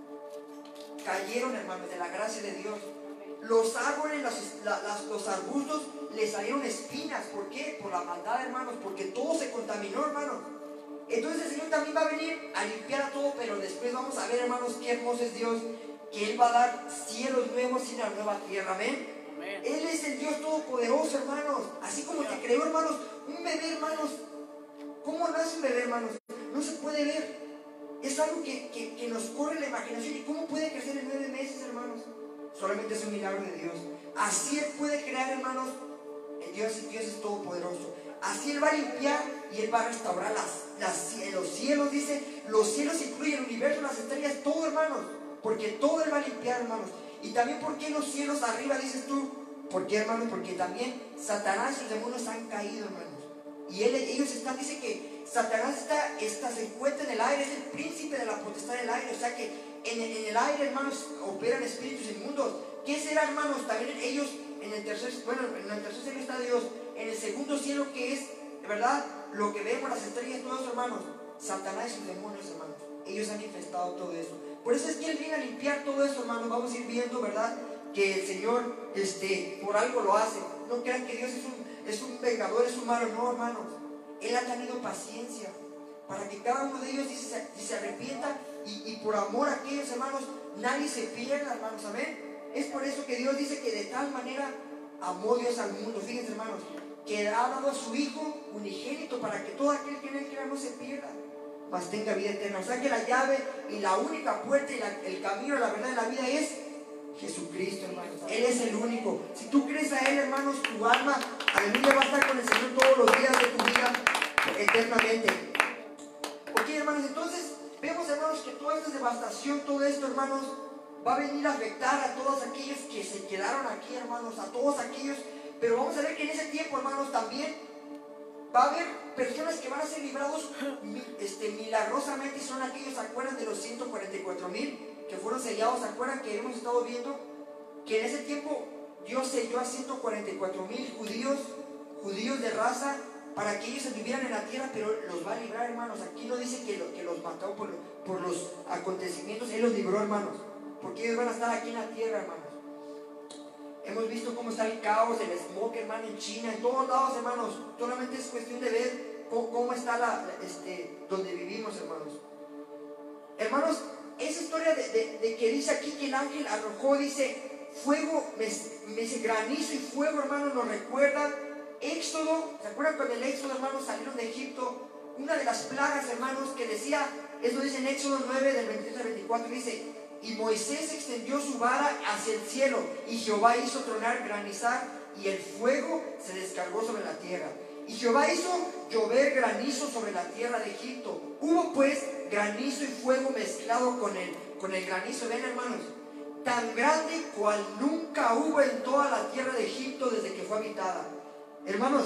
cayeron, hermanos, de la gracia de Dios. Los árboles, las, las, los arbustos, les salieron espinas. ¿Por qué? Por la maldad, hermanos, porque todo se contaminó, hermanos. Entonces el Señor también va a venir a limpiar a todo, pero después vamos a ver, hermanos, qué hermoso es Dios, que Él va a dar cielos nuevos y una nueva tierra, amén. Él es el Dios todopoderoso, hermanos. Así como te creó, hermanos, un bebé, hermanos. ¿Cómo nace un bebé, hermanos? No se puede ver. Es algo que, que, que nos corre la imaginación. ¿Y cómo puede crecer en nueve meses, hermanos? Solamente es un milagro de Dios. Así Él puede crear, hermanos. El Dios, el Dios es todopoderoso. Así Él va a limpiar y Él va a restaurar las, las, los cielos, dice. Los cielos incluyen el universo, las estrellas, todo, hermanos. Porque todo Él va a limpiar, hermanos. Y también, ¿por qué los cielos arriba, dices tú? ¿Por qué, hermanos? Porque también Satanás y los demonios han caído, hermanos. Y él, ellos están, dice que Satanás está, está, se encuentra en el aire, es el príncipe de la potestad del aire. O sea que en, en el aire, hermanos, operan espíritus inmundos. ¿Qué será, hermanos? También ellos, en el tercer, bueno, en el tercer cielo está Dios. En el segundo cielo, que es, ¿verdad?, lo que vemos, las estrellas, todos, hermanos, Satanás y sus demonios, hermanos. Ellos han infestado todo eso. Por eso es que Él viene a limpiar todo eso, hermanos. Vamos a ir viendo, ¿verdad?, que el Señor, este, por algo lo hace. No crean que Dios es un, es un vengador, es un malo. No, hermanos. Él ha tenido paciencia para que cada uno de ellos dice, si se arrepienta y, y por amor a aquellos, hermanos, nadie se pierda, hermanos. Amén. Es por eso que Dios dice que de tal manera amó Dios al mundo. Fíjense, hermanos, que ha dado a su Hijo unigénito para que todo aquel que en Él crea no se pierda, mas tenga vida eterna. O sea que la llave y la única puerta y la, el camino a la verdad de la vida es Jesucristo, hermanos. Él es el único. Si tú crees a Él, hermanos, tu alma, aleluya, va a estar con el Señor todos los días de tu vida eternamente. Ok, hermanos, entonces vemos, hermanos, que toda esta devastación, todo esto, hermanos, va a venir a afectar a todos aquellos que se quedaron aquí, hermanos, a todos aquellos. Pero vamos a ver que en ese tiempo, hermanos, también va a haber personas que van a ser librados este, milagrosamente, y son aquellos, ¿se acuerdan de los ciento cuarenta y cuatro mil que fueron sellados? ¿Se acuerdan que hemos estado viendo que en ese tiempo Dios selló a ciento cuarenta y cuatro mil judíos, judíos de raza, para que ellos estuvieran en la tierra? Pero los va a librar, hermanos. Aquí no dice que, lo, que los mató por, por los acontecimientos. Él los libró, hermanos, porque ellos van a estar aquí en la tierra, hermanos. Hemos visto cómo está el caos, el smog, hermano, en China, en todos lados, hermanos. Solamente es cuestión de ver cómo, cómo está la, este, donde vivimos, hermanos. Hermanos, esa historia de, de, de que dice aquí que el ángel arrojó, dice, fuego, me, me dice granizo y fuego, hermanos, nos recuerda Éxodo. ¿Se acuerdan cuando el Éxodo, hermanos, salieron de Egipto? Una de las plagas, hermanos, que decía, eso dice en Éxodo nueve, del veintidós al veinticuatro, dice: y Moisés extendió su vara hacia el cielo, y Jehová hizo tronar, granizar, y el fuego se descargó sobre la tierra. Y Jehová hizo llover granizo sobre la tierra de Egipto. Hubo pues granizo y fuego mezclado con el, con el granizo. Ven, hermanos, tan grande cual nunca hubo en toda la tierra de Egipto desde que fue habitada. Hermanos,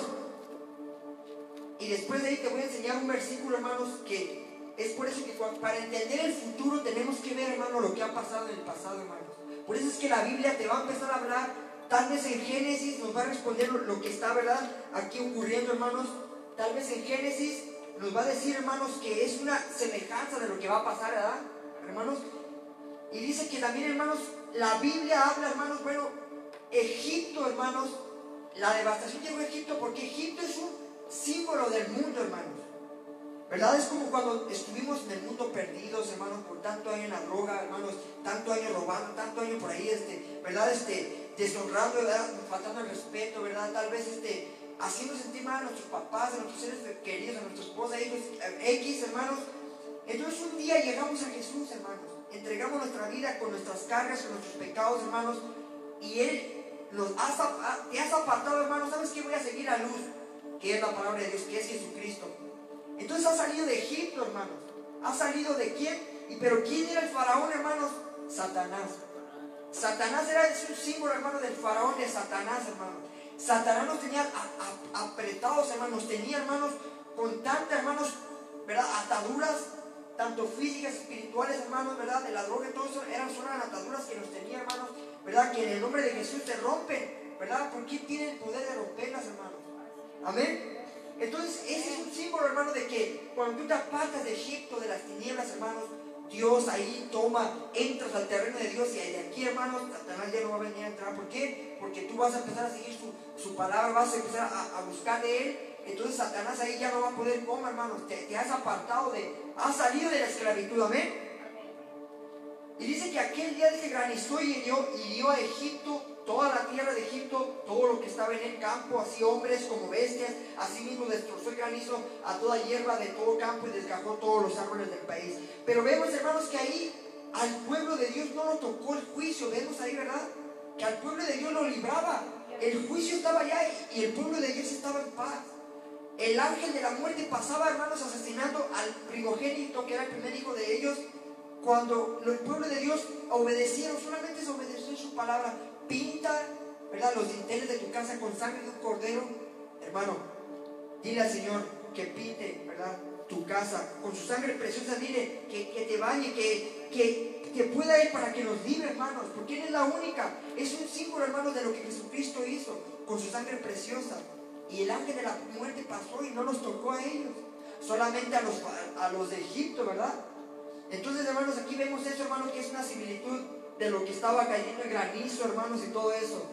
y después de ahí te voy a enseñar un versículo, hermanos, que es por eso que para entender el futuro tenemos que ver, hermano, lo que ha pasado en el pasado, hermanos. Por eso es que la Biblia te va a empezar a hablar. Tal vez en Génesis nos va a responder lo que está, ¿verdad?, aquí ocurriendo, hermanos. Tal vez en Génesis nos va a decir, hermanos, que es una semejanza de lo que va a pasar, ¿verdad, hermanos? Y dice que también, hermanos, la Biblia habla, hermanos, bueno, Egipto, hermanos, la devastación llegó a Egipto porque Egipto es un símbolo del mundo, hermanos. ¿Verdad? Es como cuando estuvimos en el mundo perdidos, hermanos, por tanto año en la droga, hermanos, tanto año robando, tanto año por ahí, este, ¿verdad? Este, deshonrando, ¿verdad?, faltando el respeto, ¿verdad? Tal vez, este, haciendo sentir mal a nuestros papás, a nuestros seres queridos, a nuestra esposa, hijos, X, hermanos. Entonces un día llegamos a Jesús, hermanos, entregamos nuestra vida con nuestras cargas, con nuestros pecados, hermanos, y Él nos ha, te has apartado, hermanos. ¿Sabes qué? Voy a seguir la luz, que es la palabra de Dios, que es Jesucristo. Entonces ha salido de Egipto, hermanos. ¿Ha salido de quién? ¿Y pero quién era el faraón, hermanos? Satanás. Satanás era un símbolo, hermano, del faraón, de Satanás, hermanos. Satanás nos tenía a, a, apretados, hermanos. Nos tenía, hermanos, con tantas, hermanos, ¿verdad?, ataduras, tanto físicas, espirituales, hermanos, ¿verdad?, de la droga y todo eso. Eran solo las ataduras que nos tenía, hermanos, ¿verdad?, que en el nombre de Jesús se rompen, ¿verdad? Porque tiene el poder de romperlas, hermanos. Amén. Entonces ese es un símbolo, hermano, de que cuando tú te apartas de Egipto, de las tinieblas, hermanos, Dios ahí toma, entras al terreno de Dios, y de aquí, hermanos, Satanás ya no va a venir a entrar. ¿Por qué? Porque tú vas a empezar a seguir su, su palabra, vas a empezar a, a buscar de Él. Entonces Satanás ahí ya no va a poder comer, hermanos. Te, te has apartado de, has salido de la esclavitud, amén. Y dice que aquel día dice granizó y hirió, hirió a Egipto, toda la tierra de Egipto, todo lo que estaba en el campo, así hombres como bestias. Así mismo destrozó el granizo a toda hierba de todo campo y desgajó todos los árboles del país. Pero vemos, hermanos, que ahí al pueblo de Dios no lo tocó el juicio. Vemos ahí, ¿verdad?, que al pueblo de Dios lo libraba. El juicio estaba allá y, y el pueblo de Dios estaba en paz. El ángel de la muerte pasaba, hermanos, asesinando al primogénito, que era el primer hijo de ellos. Cuando el pueblo de Dios obedecieron, solamente se obedeció su palabra. Pinta, ¿verdad?, los dinteles de tu casa con sangre de un cordero. Hermano, dile al Señor que pinte, ¿verdad?, tu casa. Con su sangre preciosa, dile que, que te bañe, que, que, que pueda ir para que nos libre, hermanos, porque Él es la única. Es un símbolo, hermanos, de lo que Jesucristo hizo con su sangre preciosa. Y el ángel de la muerte pasó y no nos tocó a ellos, solamente a los, a los de Egipto, ¿verdad? Entonces, hermanos, aquí vemos eso, hermanos, que es una similitud de lo que estaba cayendo el granizo, hermanos, y todo eso.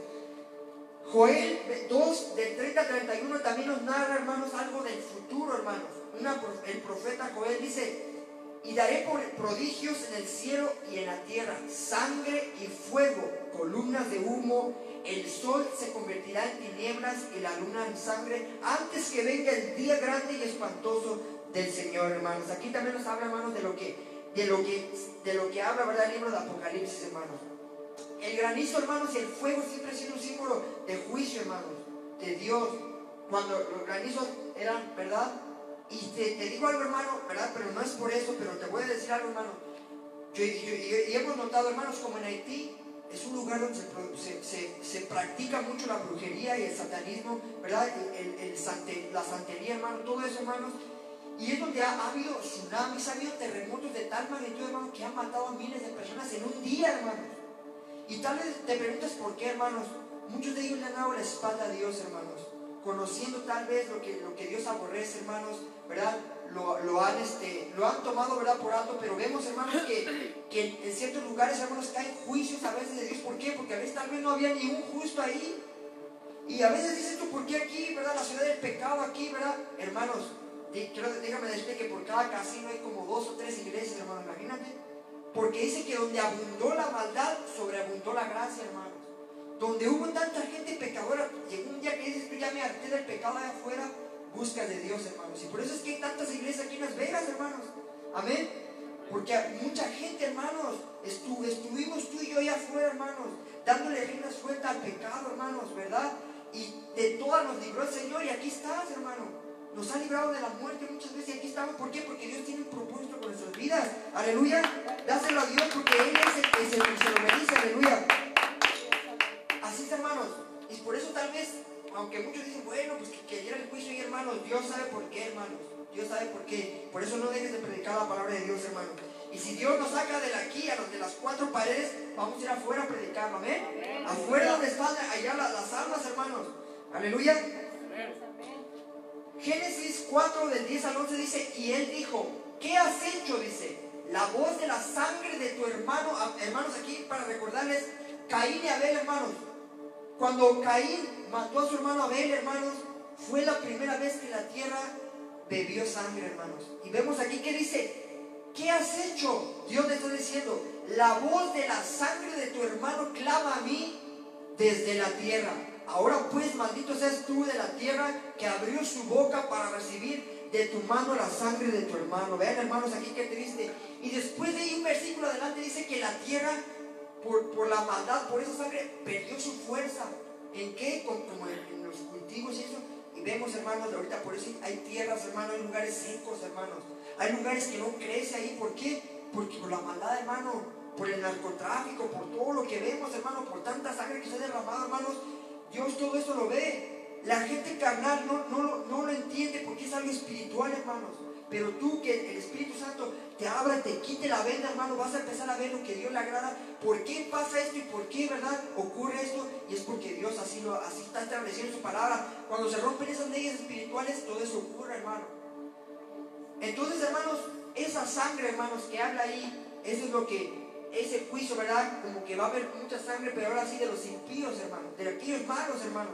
Joel dos, del treinta al treinta y uno, también nos narra, hermanos, algo del futuro, hermanos. Una, el profeta Joel dice: y daré por prodigios en el cielo y en la tierra, sangre y fuego, columnas de humo, el sol se convertirá en tinieblas y la luna en sangre, antes que venga el día grande y espantoso del Señor, hermanos. Aquí también nos habla, hermanos, de lo que De lo, que, de lo que habla, ¿verdad?, el libro de Apocalipsis, hermanos. El granizo, hermanos, y el fuego siempre ha sido un símbolo de juicio, hermanos, de Dios. Cuando los granizos eran, ¿verdad? Y te, te digo algo, hermano, ¿verdad? Pero no es por eso, pero te voy a decir algo, hermano. Yo, yo, y hemos notado, hermanos, como en Haití es un lugar donde se, se, se practica mucho la brujería y el satanismo, ¿verdad? El, el, el sante, la santería, hermano, todo eso, hermanos. Y es donde ha, ha habido tsunamis, ha habido terremotos de tal magnitud, hermanos, que han matado a miles de personas en un día, hermanos. Y tal vez te preguntas por qué, hermanos. Muchos de ellos le han dado la espalda a Dios, hermanos, conociendo tal vez lo que, lo que Dios aborrece, hermanos, ¿verdad? Lo, lo, han, este, lo han tomado, ¿verdad?, por alto. Pero vemos, hermanos, que, que en ciertos lugares, hermanos, caen juicios a veces de Dios. ¿Por qué? Porque a veces tal vez no había ni un justo ahí. Y a veces dices tú, ¿por qué aquí, verdad? La ciudad del pecado aquí, ¿verdad? Hermanos, déjame decirte que por cada casino hay como dos o tres iglesias, hermano, imagínate. Porque dice que donde abundó la maldad, sobreabundó la gracia, hermanos. Donde hubo tanta gente pecadora, llegó un día que dices tú, ya me harté del pecado de afuera, busca de Dios, hermanos. Y por eso es que hay tantas iglesias aquí en Las Vegas, hermanos. Amén. Porque mucha gente, hermanos, estu estuvimos tú y yo allá afuera, hermanos, dándole rienda suelta al pecado, hermanos, ¿verdad? Y de todas nos libró el Señor, y aquí estás, hermano. Nos ha librado de la muerte muchas veces y aquí estamos. ¿Por qué? Porque Dios tiene un propósito con nuestras vidas. Aleluya. Dáselo a Dios porque Él es el que se, se lo merece. Aleluya. Así es, hermanos. Y por eso tal vez, aunque muchos dicen, bueno, pues que, que llega el juicio y, hermanos, Dios sabe por qué, hermanos. Dios sabe por qué. Por eso no dejes de predicar la palabra de Dios, hermanos. Y si Dios nos saca de aquí, a los de las cuatro paredes, vamos a ir afuera a predicarlo. Amén. Amén. Afuera donde están allá las, las almas, hermanos. Aleluya. Amén. Génesis cuatro, del diez al once dice: y él dijo, ¿qué has hecho? Dice, la voz de la sangre de tu hermano. Hermanos, aquí para recordarles, Caín y Abel, hermanos. Cuando Caín mató a su hermano Abel, hermanos, fue la primera vez que la tierra bebió sangre, hermanos. Y vemos aquí que dice, ¿qué has hecho? Dios le está diciendo, la voz de la sangre de tu hermano clama a mí desde la tierra. Ahora pues, maldito seas tú de la tierra, que abrió su boca para recibir de tu mano la sangre de tu hermano. Vean, hermanos, aquí qué triste. Y después de ahí un versículo adelante dice que la tierra, por, por la maldad, por esa sangre, perdió su fuerza. ¿En qué? Como en, en los cultivos y eso. Y vemos, hermanos, ahorita por eso hay tierras, hermanos, hay lugares secos, hermanos. Hay lugares que no crece ahí. ¿Por qué? Porque por la maldad, hermano, por el narcotráfico, por todo lo que vemos, hermano, por tanta sangre que se ha derramado, hermanos. Dios todo esto lo ve. La gente carnal no, no, no lo entiende porque es algo espiritual, hermanos. Pero tú, que el Espíritu Santo te abra, te quite la venda, hermano, vas a empezar a ver lo que Dios le agrada. ¿Por qué pasa esto y por qué, verdad, ocurre esto? Y es porque Dios así, lo, así está estableciendo su palabra. Cuando se rompen esas leyes espirituales, todo eso ocurre, hermano. Entonces, hermanos, esa sangre, hermanos, que habla ahí, eso es lo que... ese juicio, ¿verdad? Como que va a haber mucha sangre, pero ahora sí de los impíos, hermanos, de aquellos malos, hermanos.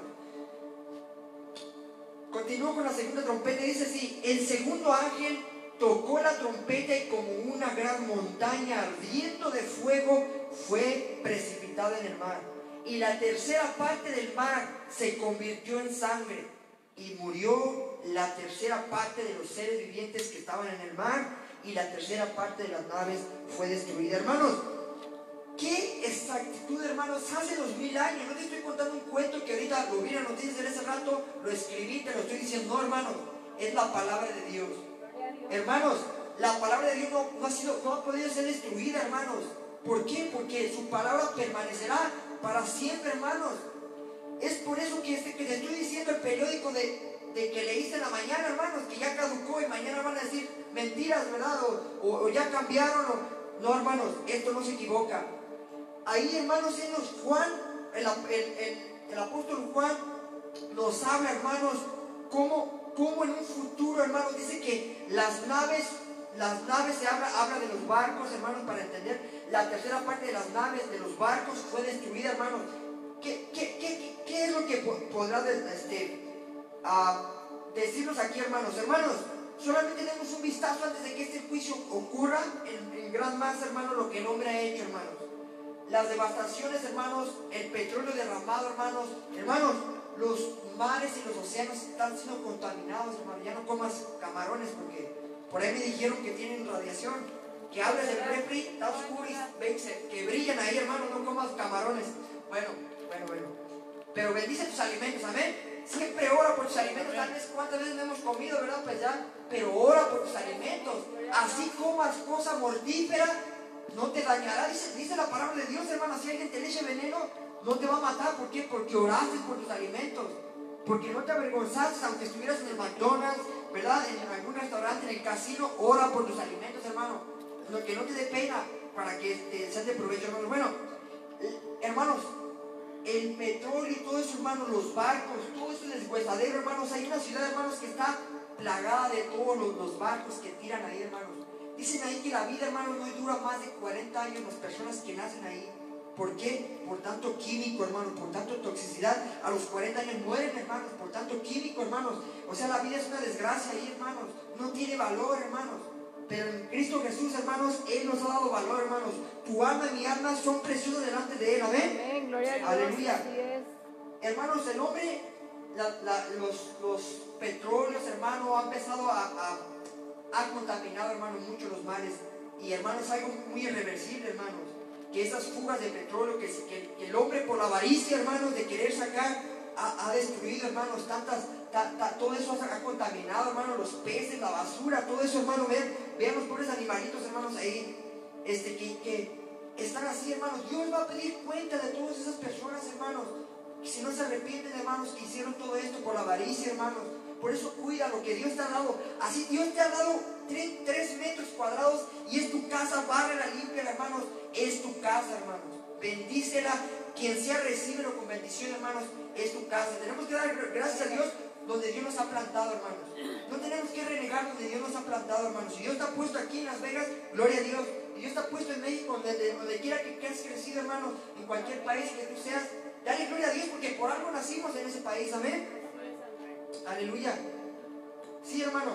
Continúo con la segunda trompeta y dice así: el segundo ángel tocó la trompeta y como una gran montaña ardiendo de fuego fue precipitada en el mar. Y la tercera parte del mar se convirtió en sangre y murió la tercera parte de los seres vivientes que estaban en el mar. Y la tercera parte de las naves fue destruida. Hermanos, qué exactitud, hermanos. Hace dos mil años, no te estoy contando un cuento que ahorita lo vi en las noticias de ese rato, lo escribí, te lo estoy diciendo. No, hermanos, es la palabra de Dios. Hermanos, la palabra de Dios no, no, ha sido, no ha podido ser destruida, hermanos. ¿Por qué? Porque su palabra permanecerá para siempre, hermanos. Es por eso que, este, que te estoy diciendo el periódico de de que leíste en la mañana, hermanos, que ya caducó y mañana van a decir mentiras, ¿verdad? O, o, o ya cambiaron. O... No, hermanos, esto no se equivoca. Ahí, hermanos, en los Juan, el, el, el, el apóstol Juan nos habla, hermanos, cómo, cómo en un futuro, hermanos, dice que las naves, las naves se habla, habla de los barcos, hermanos, para entender. La tercera parte de las naves, de los barcos, fue destruida, hermanos. ¿Qué, qué, qué, qué es lo que podrá este, uh, decirnos aquí, hermanos? Hermanos, solamente tenemos un vistazo antes de que este juicio ocurra en, en gran masa, hermanos, lo que el hombre ha hecho, hermanos. Las devastaciones, hermanos, el petróleo derramado, hermanos, hermanos, los mares y los océanos están siendo contaminados, hermanos. Ya no comas camarones porque por ahí me dijeron que tienen radiación. Que hables del refri, está oscuro y que brillan ahí, hermanos, no comas camarones. Bueno, bueno, bueno. Pero bendice tus alimentos, amén. Siempre ora por tus alimentos. Tal vez cuántas veces no hemos comido, ¿verdad? Pues ya, pero ora por tus alimentos. Así comas cosa mortífera, no te dañará. Dice, dice la palabra de Dios, hermano. Si alguien te le eche veneno, no te va a matar. ¿Por qué? Porque oraste por tus alimentos. Porque no te avergonzaste, aunque estuvieras en el McDonald's, ¿verdad? En algún restaurante, en el casino, ora por tus alimentos, hermano. Lo que no te dé pena para que te seas de provecho, hermanos. Bueno, hermanos, el petróleo y todo eso, hermanos, los barcos, todo eso deshuesadero, hermanos. Hay una ciudad, hermanos, que está plagada de todos los, los barcos que tiran ahí, hermanos. Dicen ahí que la vida, hermanos, no dura más de cuarenta años las personas que nacen ahí. ¿Por qué? Por tanto químico, hermanos, por tanto toxicidad. A los cuarenta años mueren, hermanos, por tanto químico, hermanos. O sea, la vida es una desgracia ahí, hermanos. No tiene valor, hermanos. Pero en Cristo Jesús, hermanos, Él nos ha dado valor, hermanos. Tu alma y mi alma son preciosas delante de Él, amén. Amén, gloria a Dios. Aleluya. Así es. Hermanos, el hombre, la, la, los, los petróleos, hermano, ha empezado a, a, ha contaminado, hermanos, mucho los mares. Y, hermanos, algo muy irreversible, hermanos, que esas fugas de petróleo, que, que, que el hombre por la avaricia, hermanos, de querer sacar, ha, ha destruido, hermanos, tantas, ta, ta, todo eso ha contaminado, hermanos, los peces, la basura, todo eso, hermanos. Vean, vean los pobres animalitos, hermanos, ahí, este, que, que están así, hermanos. Dios va a pedir cuenta de todas esas personas, hermanos, que si no se arrepienten, hermanos, que hicieron todo esto por la avaricia, hermanos. Por eso cuida lo que Dios te ha dado. Así Dios te ha dado tres, tres metros cuadrados y es tu casa, bárrela, limpia, hermanos. Es tu casa, hermanos. Bendícela. Quien sea, recíbelo con bendición, hermanos. Es tu casa. Tenemos que dar gracias a Dios donde Dios nos ha plantado, hermanos. No tenemos que renegar donde Dios nos ha plantado, hermanos. Si Dios está puesto aquí en Las Vegas, gloria a Dios. Y Dios está puesto en México, donde, donde quiera que, que has crecido, hermanos, en cualquier país que tú seas, dale gloria a Dios porque por algo nacimos en ese país, amén. Aleluya. Sí, hermanos.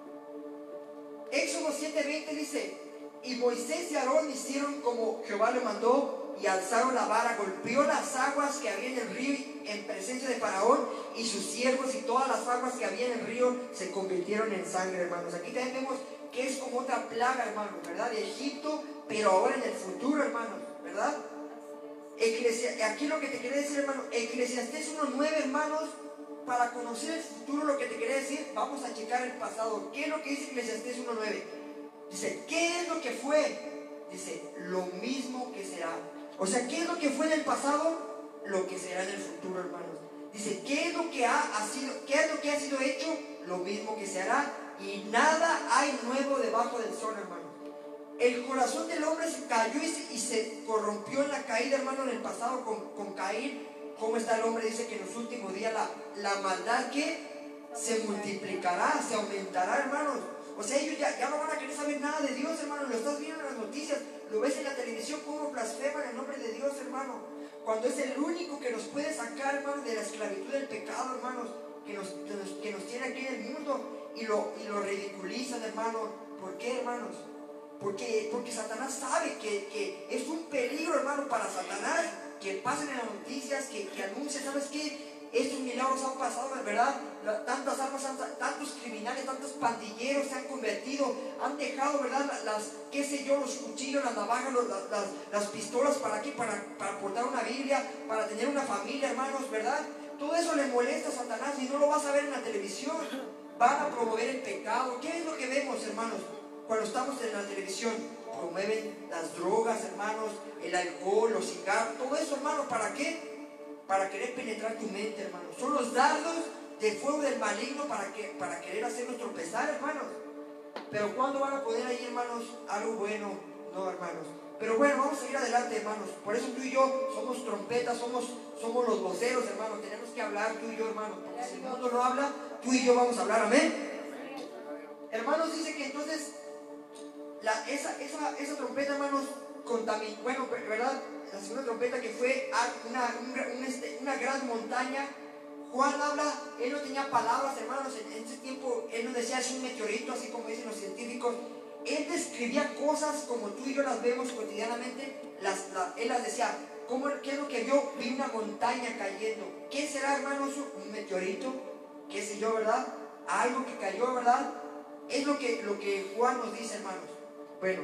Éxodo siete veinte dice: y Moisés y Aarón hicieron como Jehová le mandó, y alzaron la vara, golpeó las aguas que había en el río en presencia de Faraón y sus siervos, y todas las aguas que había en el río se convirtieron en sangre, hermanos. Aquí también vemos que es como otra plaga, hermanos, ¿verdad? De Egipto, pero ahora en el futuro, hermanos, ¿verdad? Eclesia, aquí lo que te quería decir, hermano, Eclesiastés uno nueve, hermanos. Para conocer el futuro, lo que te quería decir, vamos a checar el pasado. ¿Qué es lo que dice Eclesiastés uno nueve? Dice, ¿qué es lo que fue? Dice, lo mismo que será. O sea, ¿qué es lo que fue en el pasado? Lo que será en el futuro, hermanos. Dice, ¿qué es lo que ha, ha sido, qué es lo que ha sido hecho? Lo mismo que se hará. Y nada hay nuevo debajo del sol, hermanos. El corazón del hombre se cayó y se, y se corrompió en la caída, hermano, en el pasado con, con Caín. ¿Cómo está el hombre? Dice que en los últimos días la, la maldad que se multiplicará, se aumentará, hermanos. O sea, ellos ya, ya no van a querer saber nada de Dios, hermano. Lo estás viendo en las noticias, lo ves en la televisión, cómo blasfeman el nombre de Dios, hermano. Cuando es el único que nos puede sacar, hermano, de la esclavitud del pecado, hermanos, que nos, que nos, que nos tiene aquí en el mundo y lo, y lo ridiculizan, hermano. ¿Por qué, hermanos? Porque, porque Satanás sabe que, que es un peligro, hermano, para Satanás que pasen en las noticias, que, que anuncien, ¿sabes qué? Estos milagros han pasado, ¿verdad? Tantas armas, tantos criminales, tantos pandilleros se han convertido, han dejado, ¿verdad? Las, qué sé yo, los cuchillos, las navajas, los, las, las, las pistolas, ¿para qué? Para, para portar una Biblia, para tener una familia, hermanos, ¿verdad? Todo eso le molesta a Satanás y no lo vas a ver en la televisión. Van a promover el pecado. ¿Qué es lo que vemos, hermanos? Cuando estamos en la televisión, promueven las drogas, hermanos, el alcohol, los cigarros, todo eso, hermanos, ¿para qué? Para querer penetrar tu mente, hermanos. Son los dardos de fuego del maligno para, que, para querer hacernos tropezar, hermanos. Pero ¿cuándo van a poner ahí, hermanos, algo bueno? No, hermanos. Pero bueno, vamos a seguir adelante, hermanos. Por eso tú y yo somos trompetas, somos, somos los voceros, hermanos. Tenemos que hablar tú y yo, hermanos. Porque si el mundo no habla, tú y yo vamos a hablar, amén. Hermanos, dice que entonces la, esa, esa, esa trompeta, hermanos, contaminó, bueno, ¿verdad? La segunda trompeta que fue una, una, una, una gran montaña. Juan habla, él no tenía palabras, hermanos, en, en ese tiempo él no decía es un meteorito, así como dicen los científicos. Él describía cosas como tú y yo las vemos cotidianamente, las, la, él las decía, ¿cómo, ¿qué es lo que vio? Vi una montaña cayendo. ¿Qué será, hermanos? ¿Un meteorito? ¿Qué sé yo, verdad? Algo que cayó, ¿verdad? Es lo que, lo que Juan nos dice, hermanos. Bueno,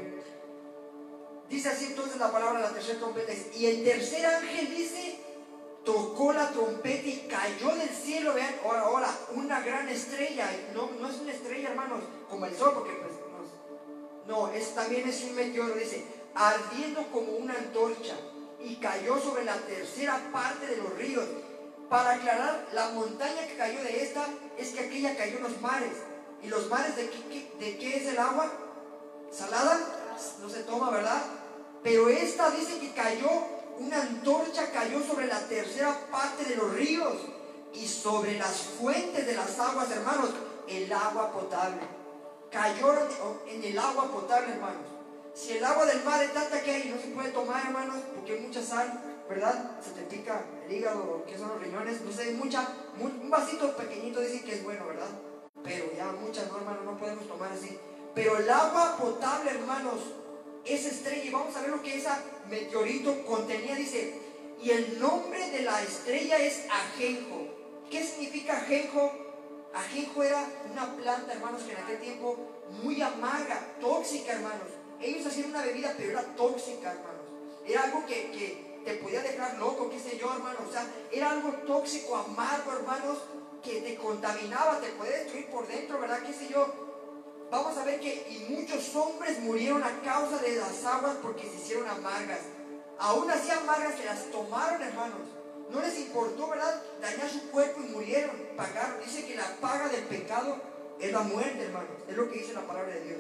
dice así entonces la palabra de la tercera trompeta. Y el tercer ángel dice, tocó la trompeta y cayó del cielo, vean, ahora, ahora, una gran estrella. No, no es una estrella, hermanos, como el sol, porque pues, no, es, también es un meteoro, dice, ardiendo como una antorcha, y cayó sobre la tercera parte de los ríos. Para aclarar, la montaña que cayó de esta es que aquella cayó en los mares. ¿Y los mares de qué, de qué es el agua? ¿Salada? No se toma, ¿verdad? Pero esta dice que cayó, una antorcha cayó sobre la tercera parte de los ríos y sobre las fuentes de las aguas, hermanos, el agua potable. Cayó en el agua potable, hermanos. Si el agua del mar es tanta que hay, no se puede tomar, hermanos, porque hay mucha sal, ¿verdad? Se te pica el hígado, que son los riñones, no sé, mucha, muy, un vasito pequeñito dicen que es bueno, ¿verdad? Pero ya muchas, no, hermanos, no podemos tomar así. Pero el agua potable, hermanos, es estrella. Y vamos a ver lo que ese meteorito contenía. Dice, y el nombre de la estrella es ajenjo. ¿Qué significa ajenjo? Ajenjo era una planta, hermanos, que en aquel tiempo muy amarga, tóxica, hermanos. Ellos hacían una bebida, pero era tóxica, hermanos. Era algo que, que te podía dejar loco, qué sé yo, hermanos. O sea, era algo tóxico, amargo, hermanos, que te contaminaba, te podía destruir por dentro, ¿verdad? Qué sé yo. Vamos a ver que y muchos hombres murieron a causa de las aguas porque se hicieron amargas. Aún así amargas se las tomaron, hermanos. No les importó, ¿verdad? Dañar su cuerpo y murieron, pagaron. Dice que la paga del pecado es la muerte, hermanos. Es lo que dice la palabra de Dios.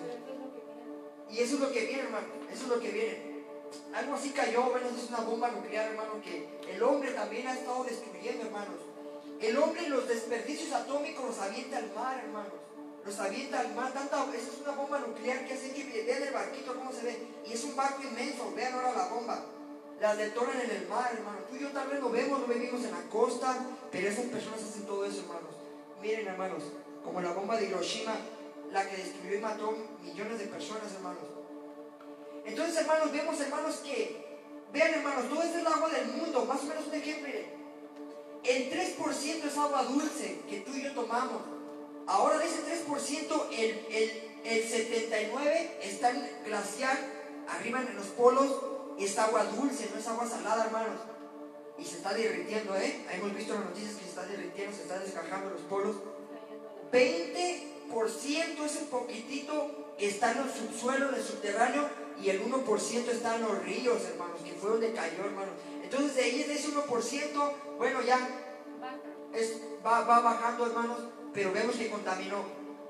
Y eso es lo que viene, hermano. Eso es lo que viene. Algo así cayó, bueno, eso es una bomba nuclear, hermano, que el hombre también ha estado destruyendo, hermanos. El hombre los desperdicios atómicos los avienta al mar, hermanos. Los avienta al mar. Tanta, esa es una bomba nuclear que hace que vean el barquito cómo se ve. Y es un barco inmenso. Vean ahora la bomba. Las detonan en el mar, hermano. Tú y yo tal vez lo vemos, lo vivimos en la costa, pero esas personas hacen todo eso, hermanos. Miren, hermanos, como la bomba de Hiroshima, la que destruyó y mató millones de personas, hermanos. Entonces, hermanos, vemos, hermanos, que vean, hermanos, todo este es el agua del mundo. Más o menos un ejemplo, miren. El tres por ciento es agua dulce que tú y yo tomamos. Ahora de ese tres por ciento, el, el, el setenta y nueve por ciento está en glaciar, arriba en los polos, es agua dulce, no es agua salada, hermanos. Y se está derritiendo, ¿eh? Hemos visto en las noticias que se está derritiendo, se está desgajando los polos. veinte por ciento es un poquitito que está en el subsuelo, en el subterráneo, y el uno por ciento está en los ríos, hermanos, que fue donde cayó, hermanos. Entonces de ahí de ese uno por ciento, bueno, ya es, va, va bajando, hermanos, pero vemos que contaminó.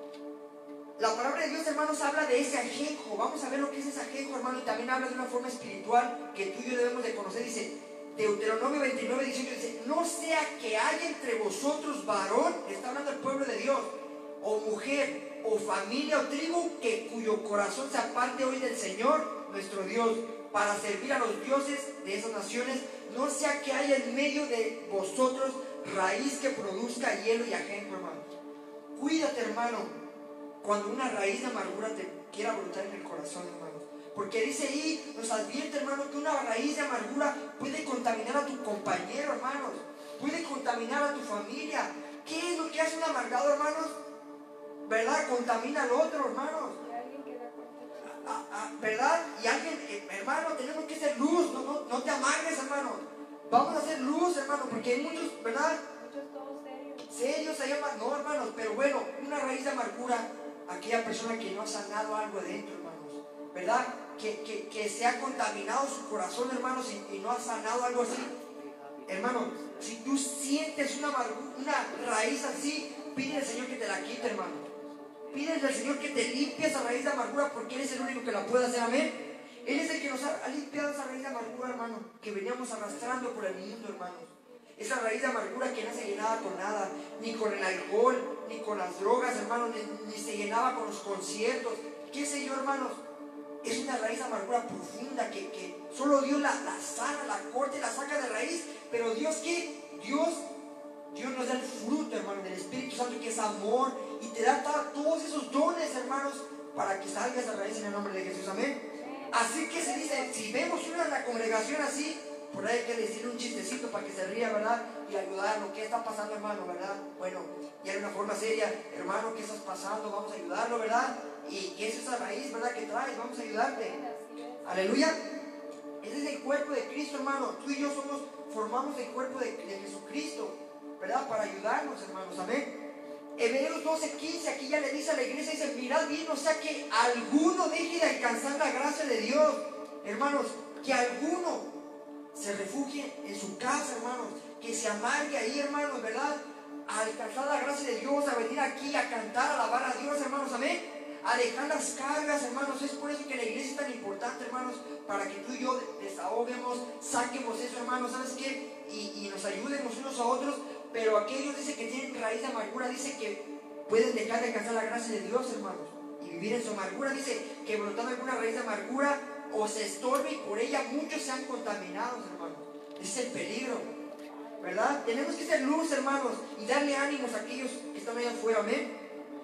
La palabra de Dios, hermanos, habla de ese ajenjo. Vamos a ver lo que es ese ajenjo, hermano, y también habla de una forma espiritual que tú y yo debemos de conocer. Dice, Deuteronomio veintinueve, dieciocho, dice, no sea que haya entre vosotros varón, está hablando del pueblo de Dios, o mujer, o familia, o tribu, que cuyo corazón se aparte hoy del Señor, nuestro Dios, para servir a los dioses de esas naciones. No sea que haya en medio de vosotros raíz que produzca hielo y ajenjo, hermano. Cuídate, hermano, cuando una raíz de amargura te quiera brotar en el corazón, hermano. Porque dice ahí, nos advierte, hermano, que una raíz de amargura puede contaminar a tu compañero, hermanos. Puede contaminar a tu familia. ¿Qué es lo que hace un amargado, hermanos? ¿Verdad? Contamina al otro, hermanos. Ah, ah, ¿verdad? Y alguien, eh, hermano, tenemos que ser luz. No, no, no te amargues, hermano. Vamos a hacer luz, hermano, porque hay muchos, ¿verdad? Muchos todos serios. Serios, hay amargos. No, hermanos, pero bueno, una raíz de amargura, aquella persona que no ha sanado algo adentro, hermanos, ¿verdad? Que, que, que se ha contaminado su corazón, hermanos, y, y no ha sanado algo así. Hermano, si tú sientes una, una raíz así, pide al Señor que te la quite, hermano. Pídele al Señor que te limpie esa raíz de amargura, porque Él es el único que la puede hacer, amén. Él es el que nos ha, ha limpiado esa raíz de amargura, hermano, que veníamos arrastrando por el mundo, hermanos. Esa raíz de amargura que no se llenaba con nada, ni con el alcohol, ni con las drogas, hermanos, ni, ni se llenaba con los conciertos, qué sé yo, hermanos. Es una raíz de amargura profunda que, que solo Dios la, la sana, la corta y la saca de raíz. Pero Dios, ¿qué? Dios, Dios nos da el fruto, hermano, del Espíritu Santo, que es amor, y te da todos esos dones, hermanos, para que salga esa raíz en el nombre de Jesús, amén. Así que se dice, si vemos una en la congregación así, por ahí hay que decirle un chistecito para que se ría, ¿verdad? Y ayudarlo. ¿Qué está pasando, hermano, verdad? Bueno, ya de una forma seria, hermano, ¿qué estás pasando? Vamos a ayudarlo, ¿verdad? ¿Y qué es esa raíz, verdad, que traes? Vamos a ayudarte. Aleluya. Ese es el cuerpo de Cristo, hermano. Tú y yo somos, formamos el cuerpo de, de Jesucristo, ¿verdad? Para ayudarnos, hermanos, amén. Hebreos doce quince, aquí ya le dice a la iglesia, dice, mirad bien, o sea, que alguno deje de alcanzar la gracia de Dios, hermanos, que alguno se refugie en su casa, hermanos, que se amargue ahí, hermanos, ¿verdad? A alcanzar la gracia de Dios, a venir aquí a cantar, a alabar a Dios, hermanos, amén. A dejar las cargas, hermanos. Es por eso que la iglesia es tan importante, hermanos, para que tú y yo desahoguemos, saquemos eso, hermanos, ¿sabes qué? Y, y nos ayudemos unos a otros. Pero aquellos, dice, que tienen raíz de amargura, dice que pueden dejar de alcanzar la gracia de Dios, hermanos, y vivir en su amargura. Dice que brotando alguna raíz de amargura o se estorbe, y por ella muchos sean contaminados, hermanos. Ese es el peligro, ¿verdad? Tenemos que ser luz, hermanos, y darle ánimos a aquellos que están allá afuera, amén.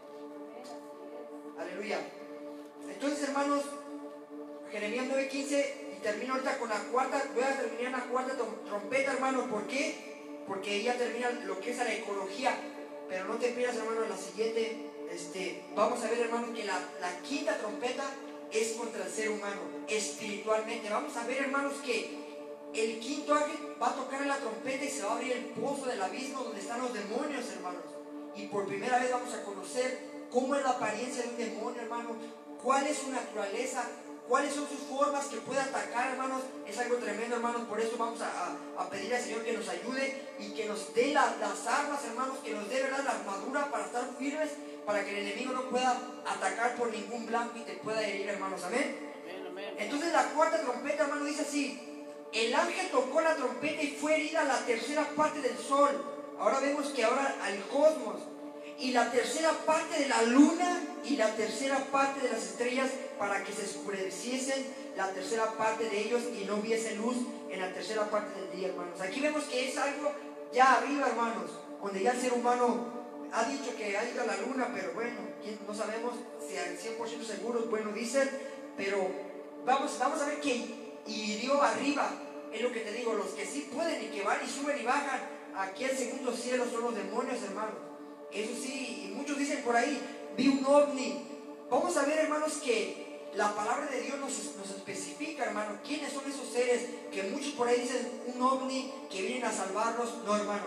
Aleluya. Entonces, hermanos, Jeremías nueve quince, y termino ahorita con la cuarta, voy a terminar la cuarta trompeta, hermanos. ¿Por qué? Porque ella termina lo que es la ecología. Pero no te pierdas, hermanos, la siguiente, este, vamos a ver, hermanos, que la, la quinta trompeta es contra el ser humano, espiritualmente. Vamos a ver, hermanos, que el quinto ángel va a tocar en la trompeta y se va a abrir el pozo del abismo donde están los demonios, hermanos. Y por primera vez vamos a conocer cómo es la apariencia de un demonio, hermano, cuál es su naturaleza, cuáles son sus formas que puede atacar, hermanos. Es algo tremendo, hermanos. Por eso vamos a, a, a pedir al Señor que nos ayude y que nos dé la, las armas, hermanos, que nos dé, ¿verdad?, la armadura para estar firmes, para que el enemigo no pueda atacar por ningún blanco y te pueda herir, hermanos, amén. Entonces la cuarta trompeta, hermano, dice así: el ángel tocó la trompeta y fue herida la tercera parte del sol. Ahora vemos que ahora al cosmos, y la tercera parte de la luna, y la tercera parte de las estrellas, para que se oscureciesen la tercera parte de ellos y no hubiese luz en la tercera parte del día, hermanos. Aquí vemos que es algo ya arriba, hermanos, donde ya el ser humano ha dicho que ha ido a la luna, pero bueno, no sabemos si al cien por ciento seguros, bueno, dicen, pero vamos, vamos a ver que hirió arriba. Es lo que te digo, los que sí pueden y que van y suben y bajan aquí al segundo cielo son los demonios, hermanos. Eso sí, y muchos dicen por ahí, vi un ovni. Vamos a ver, hermanos, que la palabra de Dios nos, nos especifica, hermano, quiénes son esos seres que muchos por ahí dicen un ovni que vienen a salvarlos. No, hermano,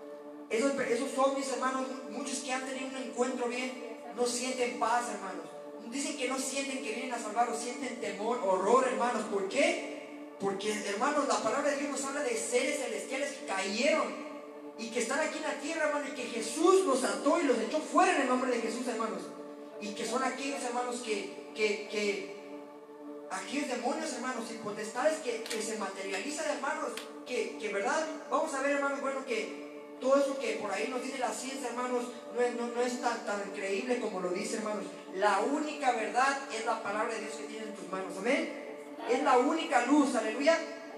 esos, esos ovnis, hermanos, muchos que han tenido un encuentro bien, no sienten paz, hermanos. Dicen que no sienten que vienen a salvarlos, sienten temor, horror, hermanos. ¿Por qué? Porque, hermanos, la palabra de Dios nos habla de seres celestiales que cayeron y que están aquí en la tierra, hermano, y que Jesús los ató y los echó fuera en el nombre de Jesús, hermanos. Y que son aquellos, hermanos, que, que, que aquellos demonios, hermanos, y potestades que, que se materializan, hermanos, que, que verdad, vamos a ver, hermanos, bueno, que todo eso que por ahí nos dice la ciencia, hermanos, no es, no, no es tan, tan creíble como lo dice, hermanos. La única verdad es la palabra de Dios que tienes en tus manos, amén. Es la única luz, aleluya.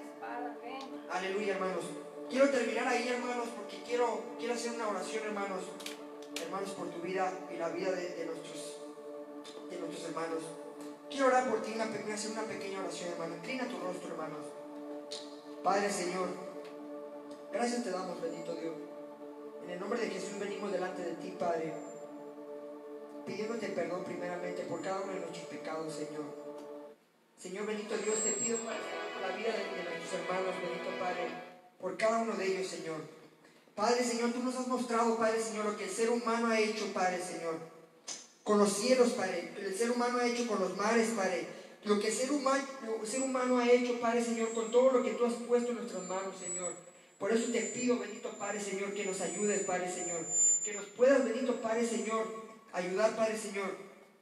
Aleluya, hermanos. Quiero terminar ahí, hermanos, porque quiero, quiero hacer una oración, hermanos, hermanos, por tu vida y la vida de, de, nuestros, de nuestros hermanos. Quiero orar por ti, una, hacer una pequeña oración, hermano. Inclina tu rostro, hermanos. Padre, Señor, gracias te damos, bendito Dios. En el nombre de Jesús venimos delante de ti, Padre, pidiéndote perdón primeramente por cada uno de nuestros pecados, Señor. Señor, bendito Dios, te pido por la vida de, de nuestros hermanos, bendito Padre, por cada uno de ellos, Señor. Padre, Señor, tú nos has mostrado, Padre, Señor, lo que el ser humano ha hecho, Padre, Señor, con los cielos, Padre, lo que el ser humano ha hecho con los mares, Padre, lo que el ser humano, el ser humano ha hecho, Padre, Señor, con todo lo que tú has puesto en nuestras manos, Señor. Por eso te pido, bendito Padre, Señor, que nos ayudes, Padre, Señor. Que nos puedas, bendito Padre, Señor, ayudar, Padre, Señor,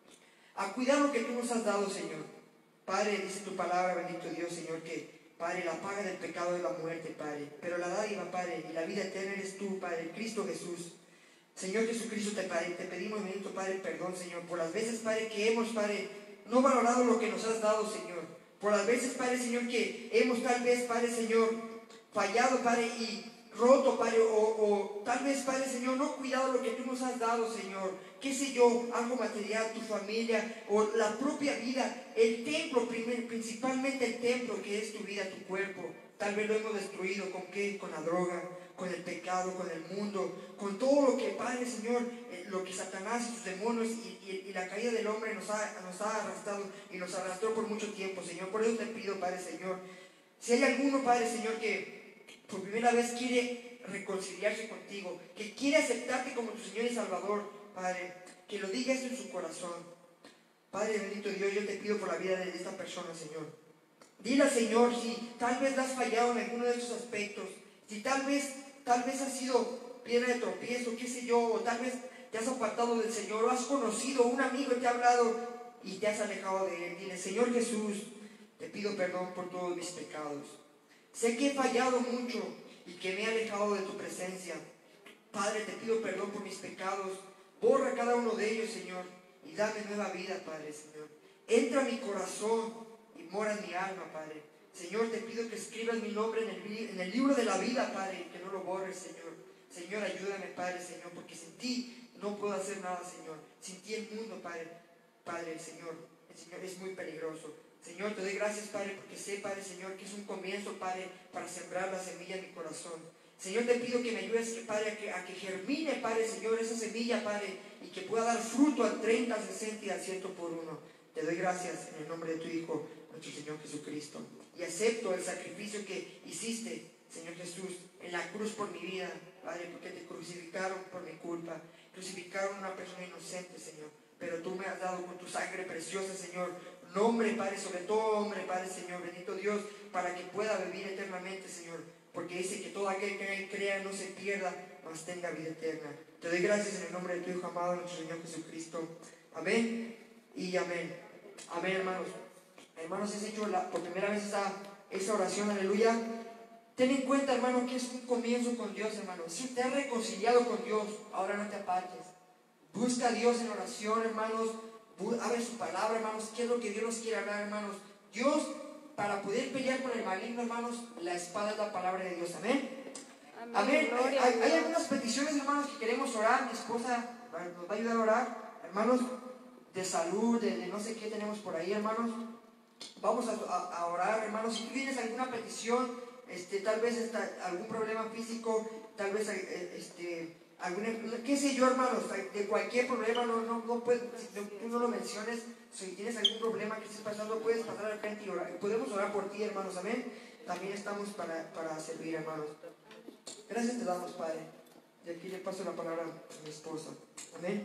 a cuidar lo que tú nos has dado, Señor. Padre, dice tu palabra, bendito Dios, Señor, que, Padre, la paga del pecado es la muerte, Padre. Pero la dádiva, Padre, y la vida eterna eres tú, Padre, Cristo Jesús. Señor Jesucristo, te, Padre, te pedimos, bendito Padre, perdón, Señor, por las veces, Padre, que hemos, Padre, no valorado lo que nos has dado, Señor. Por las veces, Padre, Señor, que hemos tal vez, Padre, Señor, fallado, Padre, y roto, Padre, o, o tal vez, Padre, Señor, no cuidado lo que tú nos has dado, Señor. Qué sé yo, algo material, tu familia, o la propia vida, el templo, primer, principalmente el templo que es tu vida, tu cuerpo. Tal vez lo hemos destruido, ¿con qué? Con la droga, con el pecado, con el mundo, con todo lo que, Padre, Señor, eh, lo que Satanás y sus demonios y, y, y la caída del hombre nos ha, nos ha arrastrado y nos arrastró por mucho tiempo, Señor. Por eso te pido, Padre, Señor, si hay alguno, Padre, Señor, que por primera vez quiere reconciliarse contigo, que quiere aceptarte como tu Señor y Salvador, Padre, que lo diga eso en su corazón. Padre bendito Dios, yo te pido por la vida de esta persona, Señor. Dile al Señor si tal vez has fallado en alguno de esos aspectos, si tal vez, tal vez has sido piedra de tropiezo, qué sé yo, o tal vez te has apartado del Señor, o has conocido, un amigo te ha hablado y te has alejado de Él. Dile, Señor Jesús, te pido perdón por todos mis pecados. Sé que he fallado mucho y que me he alejado de tu presencia. Padre, te pido perdón por mis pecados. Borra cada uno de ellos, Señor, y dame nueva vida, Padre, Señor. Entra a mi corazón y mora en mi alma, Padre. Señor, te pido que escribas mi nombre en el, en el libro de la vida, Padre, y que no lo borres, Señor. Señor, ayúdame, Padre, Señor, porque sin ti no puedo hacer nada, Señor. Sin ti el mundo, Padre, Padre, el Señor, el Señor es muy peligroso. Señor, te doy gracias, Padre, porque sé, Padre, Señor, que es un comienzo, Padre, para sembrar la semilla en mi corazón. Señor, te pido que me ayudes, Padre, a que, a que germine, Padre, Señor, esa semilla, Padre, y que pueda dar fruto al treinta, al sesenta y al ciento por uno. Te doy gracias en el nombre de tu Hijo, nuestro Señor Jesucristo. Y acepto el sacrificio que hiciste, Señor Jesús, en la cruz por mi vida, Padre, porque te crucificaron por mi culpa. Crucificaron a una persona inocente, Señor. Pero tú me has dado con tu sangre preciosa, Señor, nombre, Padre, sobre todo hombre, Padre, Señor, bendito Dios, para que pueda vivir eternamente, Señor. Porque dice que todo aquel que en él crea no se pierda, mas tenga vida eterna. Te doy gracias en el nombre de tu Hijo amado, nuestro Señor Jesucristo. Amén y amén. Amén, hermanos. Hermanos, si has hecho la, por primera vez esa, esa oración, aleluya, ten en cuenta, hermano, que es un comienzo con Dios, hermano. Si te has reconciliado con Dios, ahora no te apartes. Busca a Dios en oración, hermanos. Abre su palabra, hermanos. ¿Qué es lo que Dios nos quiere hablar, hermanos? Dios, para poder pelear con el maligno, hermanos, la espada es la palabra de Dios. Amén. Amén. Amén. Hay, hay, hay algunas peticiones, hermanos, que queremos orar. Mi esposa nos va a ayudar a orar, hermanos, de salud, de, de no sé qué tenemos por ahí, hermanos. Vamos a, a, a orar, hermanos. Si tú tienes alguna petición, este, tal vez está, algún problema físico, tal vez este, alguna, qué sé yo, hermanos, de cualquier problema, no, no, no puedes, si no, tú no lo menciones. Si tienes algún problema que estés pasando, puedes pasar al frente y orar. Podemos orar por ti, hermanos, amén. También estamos para, para servir, hermanos. Gracias te damos, Padre. Y aquí le paso la palabra a mi esposa. Amén.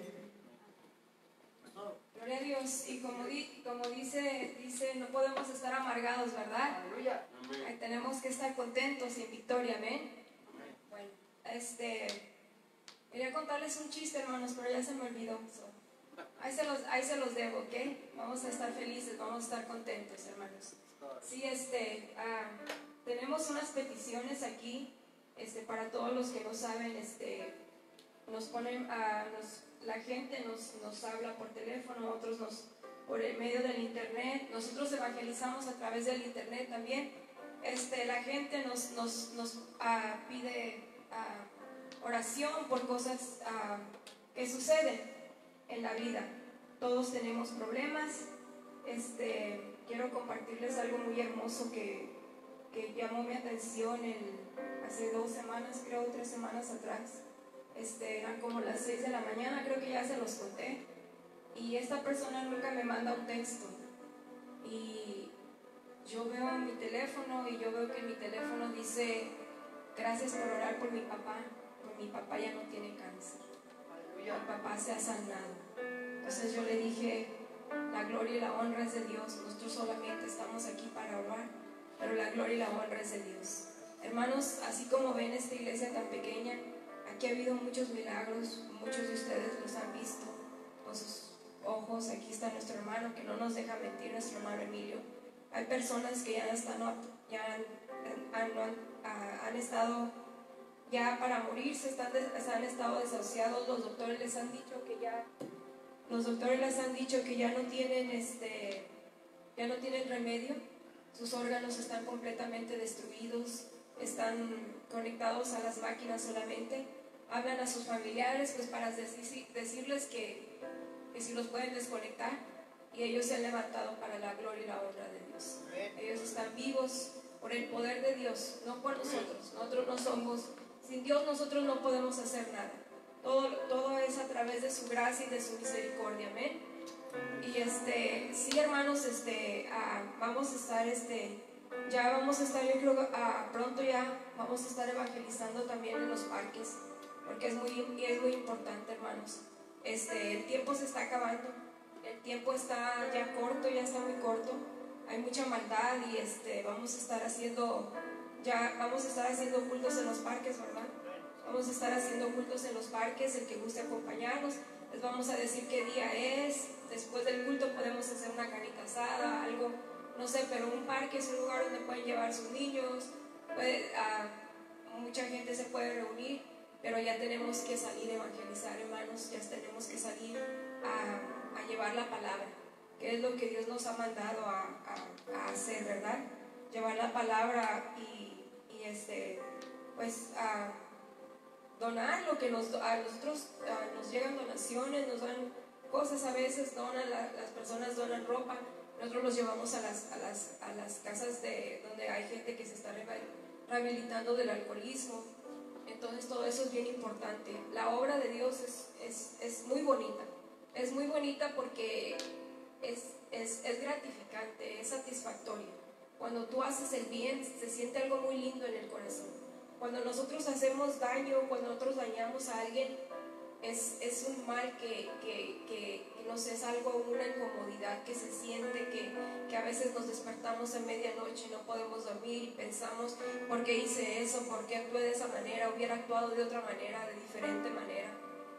Gloria a Dios. Y como, di, como dice, dice, no podemos estar amargados, ¿verdad? Aleluya. Amén. Tenemos que estar contentos y en victoria, amén. Amén. Bueno, este, quería contarles un chiste, hermanos, pero ya se me olvidó. So, ahí, se los, ahí se los debo, ¿ok? Vamos a estar felices, vamos a estar contentos, hermanos. Sí, este, uh, tenemos unas peticiones aquí, este, para todos los que no saben, este, nos ponen, uh, nos, la gente nos, nos habla por teléfono, otros nos, por el medio del internet, nosotros evangelizamos a través del internet también. Este, la gente nos, nos, nos uh, pide uh, oración por cosas uh, que suceden en la vida. Todos tenemos problemas. Este, quiero compartirles algo muy hermoso que, que llamó mi atención el, hace dos semanas, creo, tres semanas atrás. Este, eran como las seis de la mañana, creo que ya se los conté. Y esta persona nunca me manda un texto. Y yo veo mi teléfono y yo veo que mi teléfono dice: gracias por orar por mi papá, porque mi papá ya no tiene cáncer. Mi papá se ha sanado. Entonces yo le dije: la gloria y la honra es de Dios. Nosotros solamente estamos aquí para orar, pero la gloria y la honra es de Dios. Hermanos, así como ven esta iglesia tan pequeña, aquí ha habido muchos milagros, muchos de ustedes los han visto con sus ojos. Aquí está nuestro hermano, que no nos deja mentir, nuestro hermano Emilio. Hay personas que ya, están, ya han, han, han, han estado ya para morirse, están, han estado desahuciados. Los doctores les han dicho que ya, los doctores les han dicho que ya no tienen, este, ya no tienen remedio. Sus órganos están completamente destruidos, están conectados a las máquinas solamente. Hablan a sus familiares pues para decir, decirles que, que si los pueden desconectar, y ellos se han levantado para la gloria y la honra de Dios. Ellos están vivos por el poder de Dios, no por nosotros. Nosotros no somos, sin Dios nosotros no podemos hacer nada. Todo, todo es a través de su gracia y de su misericordia, amén. Y este, sí, hermanos, este, ah, vamos a estar, este, ya vamos a estar, yo creo que ah, pronto ya vamos a estar evangelizando también en los parques, porque es muy, es muy importante, hermanos. Este, el tiempo se está acabando, el tiempo está ya corto, ya está muy corto, hay mucha maldad y este, vamos a estar haciendo, ya vamos a estar haciendo cultos en los parques, ¿verdad? Vamos a estar haciendo cultos en los parques, el que guste acompañarnos. Les vamos a decir qué día es. Después del culto podemos hacer una carnita asada, algo, no sé, pero un parque es un lugar donde pueden llevar sus niños, puede, uh, mucha gente se puede reunir, pero ya tenemos que salir a evangelizar, hermanos, ya tenemos que salir a, a llevar la palabra, que es lo que Dios nos ha mandado a, a, a hacer, ¿verdad? Llevar la palabra y, y este, pues, a donar lo que nos, a nosotros a, nos llegan donaciones, nos dan cosas, a veces donan, la, las personas donan ropa, nosotros los llevamos a las, a las, a las casas de, donde hay gente que se está rehabilitando del alcoholismo. Entonces todo eso es bien importante. La obra de Dios es, es, es muy bonita, es muy bonita porque es, es, es gratificante, es satisfactoria. Cuando tú haces el bien, se siente algo muy lindo en el corazón. Cuando nosotros hacemos daño, cuando nosotros dañamos a alguien, es, es un mal que, que, que, que no sé, es algo, una incomodidad que se siente, que, que a veces nos despertamos en medianoche y no podemos dormir y pensamos, ¿por qué hice eso? ¿Por qué actué de esa manera? Hubiera actuado de otra manera, de diferente manera.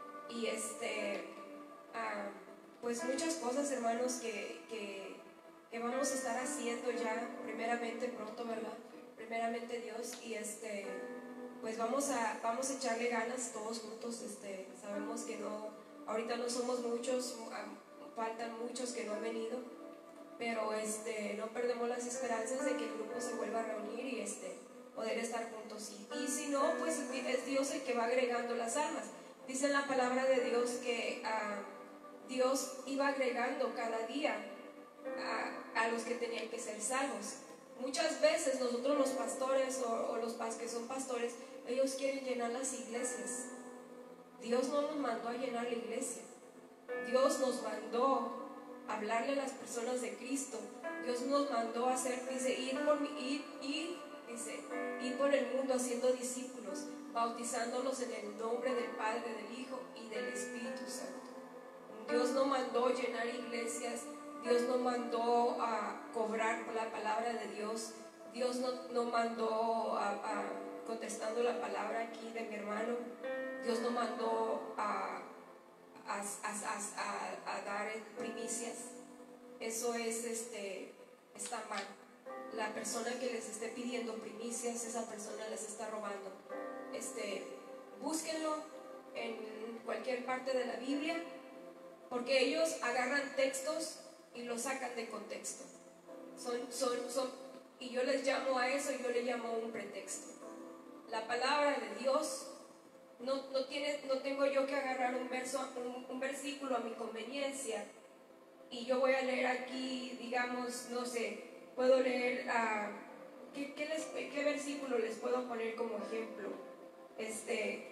Y este, ah, pues muchas cosas, hermanos, que, que, que vamos a estar haciendo ya, primeramente pronto, ¿verdad? Primeramente Dios, y este, pues vamos a, vamos a echarle ganas todos juntos. Este, sabemos que no, ahorita no somos muchos, faltan muchos que no han venido, pero este, no perdemos las esperanzas de que el grupo se vuelva a reunir y este, poder estar juntos. Y, y si no, pues es Dios el que va agregando las almas. Dice en la palabra de Dios que uh, Dios iba agregando cada día a, a los que tenían que ser salvos. Muchas veces nosotros los pastores o, o los pas que son pastores, ellos quieren llenar las iglesias. Dios no nos mandó a llenar la iglesia. Dios nos mandó a hablarle a las personas de Cristo. Dios nos mandó a hacer, dice, ir por, ir, ir, dice, ir por el mundo haciendo discípulos, bautizándolos en el nombre del Padre, del Hijo y del Espíritu Santo. Dios no mandó llenar iglesias. Dios no mandó a cobrar por la palabra de Dios. Dios no, no mandó a, a, contestando la palabra aquí de mi hermano, Dios no mandó a, a, a, a, a dar primicias. Eso es, este, está mal. La persona que les esté pidiendo primicias, esa persona les está robando. Este, búsquenlo en cualquier parte de la Biblia, porque ellos agarran textos y lo sacan de contexto. Son, son, son, y yo les llamo a eso, yo le llamo un pretexto. La palabra de Dios, no, no, tiene, no tengo yo que agarrar un, verso, un, un versículo a mi conveniencia y yo voy a leer aquí, digamos, no sé, puedo leer, uh, ¿qué, qué, les, ¿qué versículo les puedo poner como ejemplo? Este,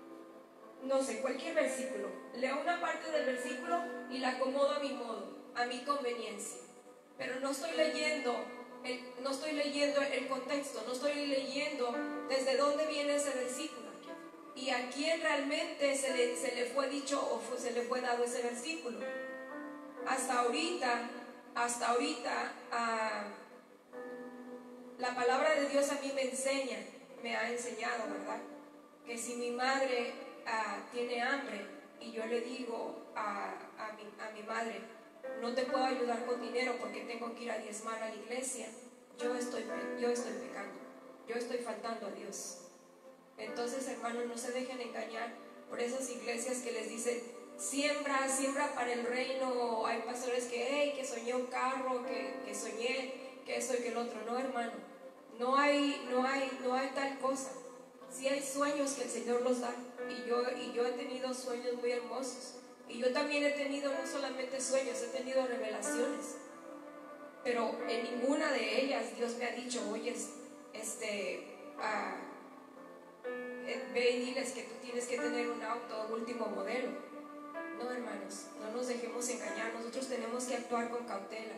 no sé, cualquier versículo. Leo una parte del versículo y la acomodo a mi modo, a mi conveniencia, pero no estoy leyendo el, no estoy leyendo el contexto, no estoy leyendo desde dónde viene ese versículo y a quién realmente se le, se le fue dicho o fue, se le fue dado ese versículo. Hasta ahorita, hasta ahorita uh, la palabra de Dios a mí me enseña me ha enseñado, ¿verdad? Que si mi madre ah, tiene hambre y yo le digo a, a, mi, a mi madre, no te puedo ayudar con dinero porque tengo que ir a diezmar a la iglesia, yo estoy, yo estoy pecando, yo estoy faltando a Dios. Entonces, hermanos, no se dejen engañar por esas iglesias que les dicen, siembra, siembra para el reino. Hay pastores que, hey, que soñé un carro, que, que soñé, que eso y que el otro. No, hermano, no hay, no hay, no hay tal cosa. Sí hay sueños que el Señor los da, y yo, y yo he tenido sueños muy hermosos, y yo también he tenido no solamente sueños, he tenido revelaciones, pero en ninguna de ellas Dios me ha dicho, oye, este, ah, ve y diles que tú tienes que tener un auto último modelo. No, hermanos, no nos dejemos engañar. Nosotros tenemos que actuar con cautela.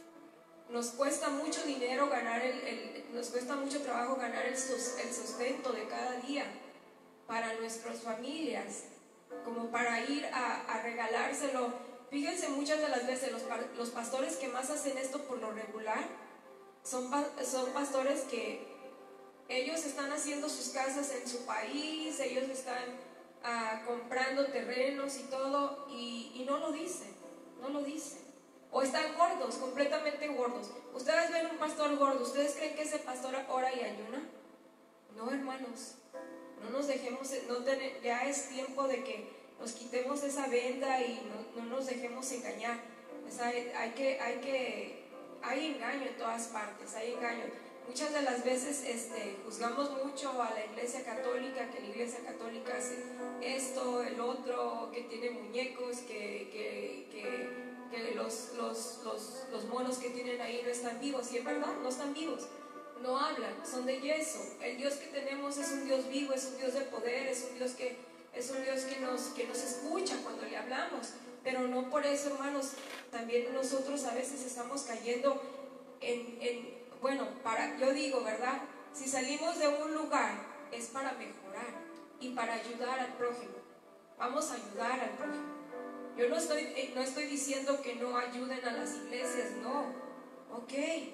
Nos cuesta mucho dinero ganar el, el nos cuesta mucho trabajo ganar el, sus, el sustento de cada día para nuestras familias, como para ir a, a regalárselo. Fíjense, muchas de las veces los, los pastores que más hacen esto por lo regular son, son pastores que ellos están haciendo sus casas en su país, ellos están ah, comprando terrenos y todo, y, y no lo dicen, no lo dicen. O están gordos, completamente gordos. Ustedes ven un pastor gordo, ¿ustedes creen que ese pastor ora y ayuna? No, hermanos, no nos dejemos, no ten, ya es tiempo de que nos quitemos esa venda y no, no nos dejemos engañar. O sea, hay que, hay que, hay engaño en todas partes, hay engaño. Muchas de las veces este, juzgamos mucho a la iglesia católica, que la iglesia católica hace esto, el otro, que tiene muñecos, que, que, que, que los, los, los, los monos que tienen ahí no están vivos. Y es verdad, no están vivos, no hablan, son de yeso. El Dios que tenemos es un Dios vivo, es un Dios de poder, es un Dios que, es un Dios que, nos, que nos escucha cuando le hablamos. Pero no por eso, hermanos, también nosotros a veces estamos cayendo en... en Bueno, para, yo digo, ¿verdad? Si salimos de un lugar es para mejorar y para ayudar al prójimo. Vamos a ayudar al prójimo. Yo no estoy, no estoy diciendo que no ayuden a las iglesias, no. Ok,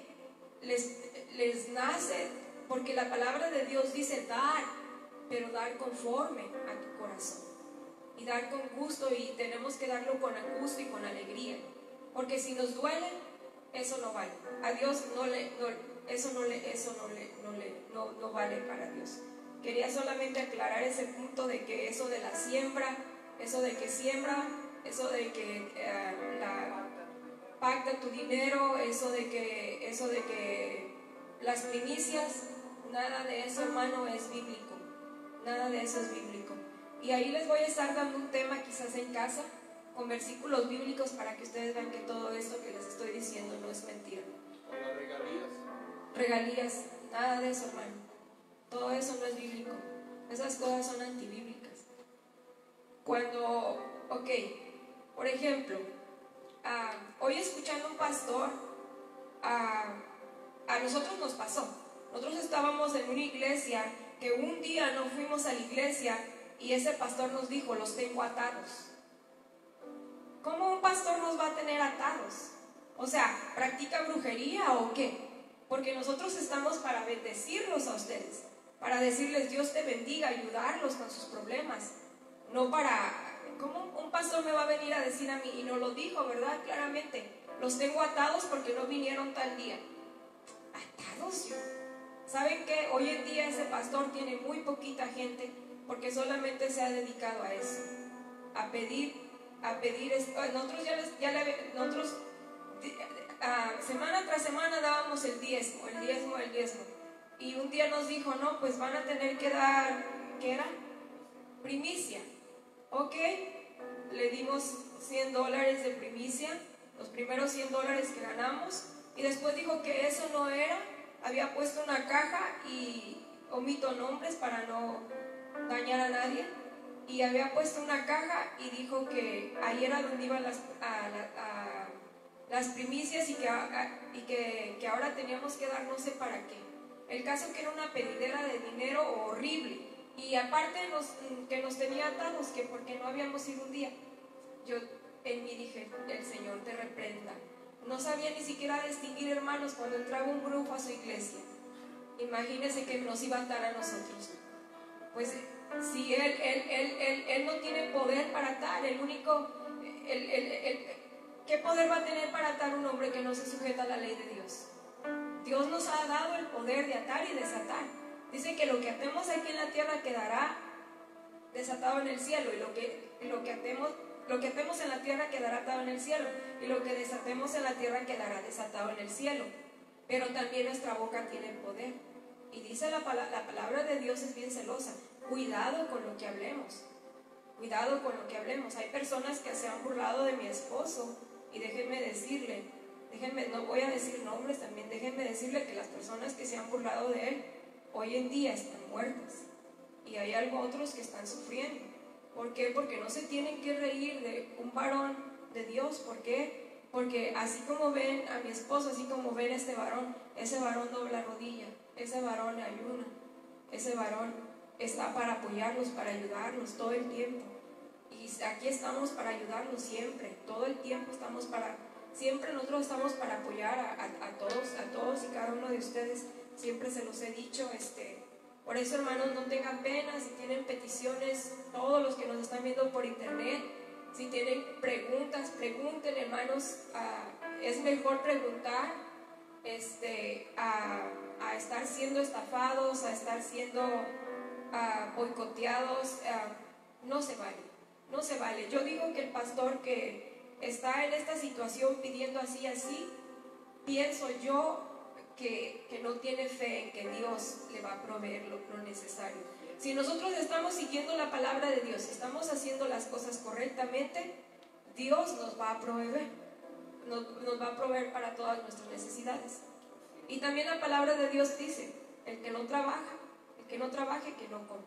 les, les nace, porque la palabra de Dios dice dar, pero dar conforme a tu corazón. Y dar con gusto, y tenemos que darlo con gusto y con alegría. Porque si nos duele, eso no vale. A Dios no le, no, eso no le, eso no le, no le, no, no vale para Dios. Quería solamente aclarar ese punto de que eso de la siembra, eso de que siembra, eso de que eh, la, pacta tu dinero, eso de que, eso de que las primicias, nada de eso, hermano, es bíblico. Nada de eso es bíblico. Y ahí les voy a estar dando un tema quizás en casa, con versículos bíblicos, para que ustedes vean que todo esto que les estoy diciendo no es mentira. ¿Con las regalías? Regalías, nada de eso, hermano. Todo eso no es bíblico. Esas cosas son antibíblicas. Cuando, ok, por ejemplo, uh, hoy escuchando un pastor, uh, a nosotros nos pasó. Nosotros estábamos en una iglesia que un día no fuimos a la iglesia y ese pastor nos dijo, los tengo atados. ¿Cómo un pastor nos va a tener atados? O sea, ¿practica brujería o qué? Porque nosotros estamos para bendecirlos a ustedes, para decirles Dios te bendiga, ayudarlos con sus problemas. No para... ¿Cómo un pastor me va a venir a decir a mí? Y nos lo dijo, ¿verdad? Claramente. Los tengo atados porque no vinieron tal día. ¿Atados? ¿Saben qué? Hoy en día ese pastor tiene muy poquita gente porque solamente se ha dedicado a eso. A pedir... a pedir, nosotros ya, les, ya le, nosotros uh, semana tras semana dábamos el diezmo, el diezmo, el diezmo, y un día nos dijo, no, pues van a tener que dar, ¿qué era? Primicia. Ok, le dimos cien dólares de primicia, los primeros cien dólares que ganamos, y después dijo que eso no era, había puesto una caja, y omito nombres para no dañar a nadie, y había puesto una caja y dijo que ahí era donde iban las, a, a, a, las primicias y, que, a, y que, que ahora teníamos que dar no sé para qué. El caso que era una pedidera de dinero horrible, y aparte nos, que nos tenía atados, que porque no habíamos ido un día. Yo en mí dije, el Señor te reprenda. No sabía ni siquiera distinguir, hermanos, cuando entraba un brujo a su iglesia. imagínense que nos iba a atar a nosotros. Pues si él, él, él, él, él no tiene poder para atar, el único, el, el, el, ¿qué poder va a tener para atar un hombre que no se sujeta a la ley de Dios? Dios nos ha dado el poder de atar y desatar. Dice que lo que atemos aquí en la tierra quedará desatado en el cielo, y lo que, lo que atemos, lo que atemos en la tierra quedará atado en el cielo, y lo que desatemos en la tierra quedará desatado en el cielo. Pero también nuestra boca tiene poder. Y dice la, la palabra de Dios es bien celosa. Cuidado con lo que hablemos. Cuidado con lo que hablemos. Hay personas que se han burlado de mi esposo, y déjenme decirle, déjenme, no voy a decir nombres también, déjenme decirle que las personas que se han burlado de él hoy en día están muertas. Y hay algo otros que están sufriendo. ¿Por qué? Porque no se tienen que reír de un varón de Dios. ¿Por qué? Porque así como ven a mi esposo, así como ven a este varón, ese varón dobla rodilla, ese varón ayuna, ese varón está para apoyarlos, para ayudarlos todo el tiempo. Y aquí estamos para ayudarlos siempre, todo el tiempo estamos para, siempre nosotros estamos para apoyar a, a, a todos, a todos y cada uno de ustedes. Siempre se los he dicho, este, por eso, hermanos, no tengan pena. Si tienen peticiones, todos los que nos están viendo por internet, si tienen preguntas, pregunten, hermanos. Uh, es mejor preguntar este, a, a estar siendo estafados, a estar siendo uh, boicoteados. Uh, no se vale, no se vale. Yo digo que el pastor que está en esta situación pidiendo así, así, pienso yo Que, que no tiene fe en que Dios le va a proveer lo, lo necesario. Si nosotros estamos siguiendo la palabra de Dios, estamos haciendo las cosas correctamente, Dios nos va a proveer, nos, nos va a proveer para todas nuestras necesidades. Y también la palabra de Dios dice, el que no trabaja, el que no trabaje, que no coma.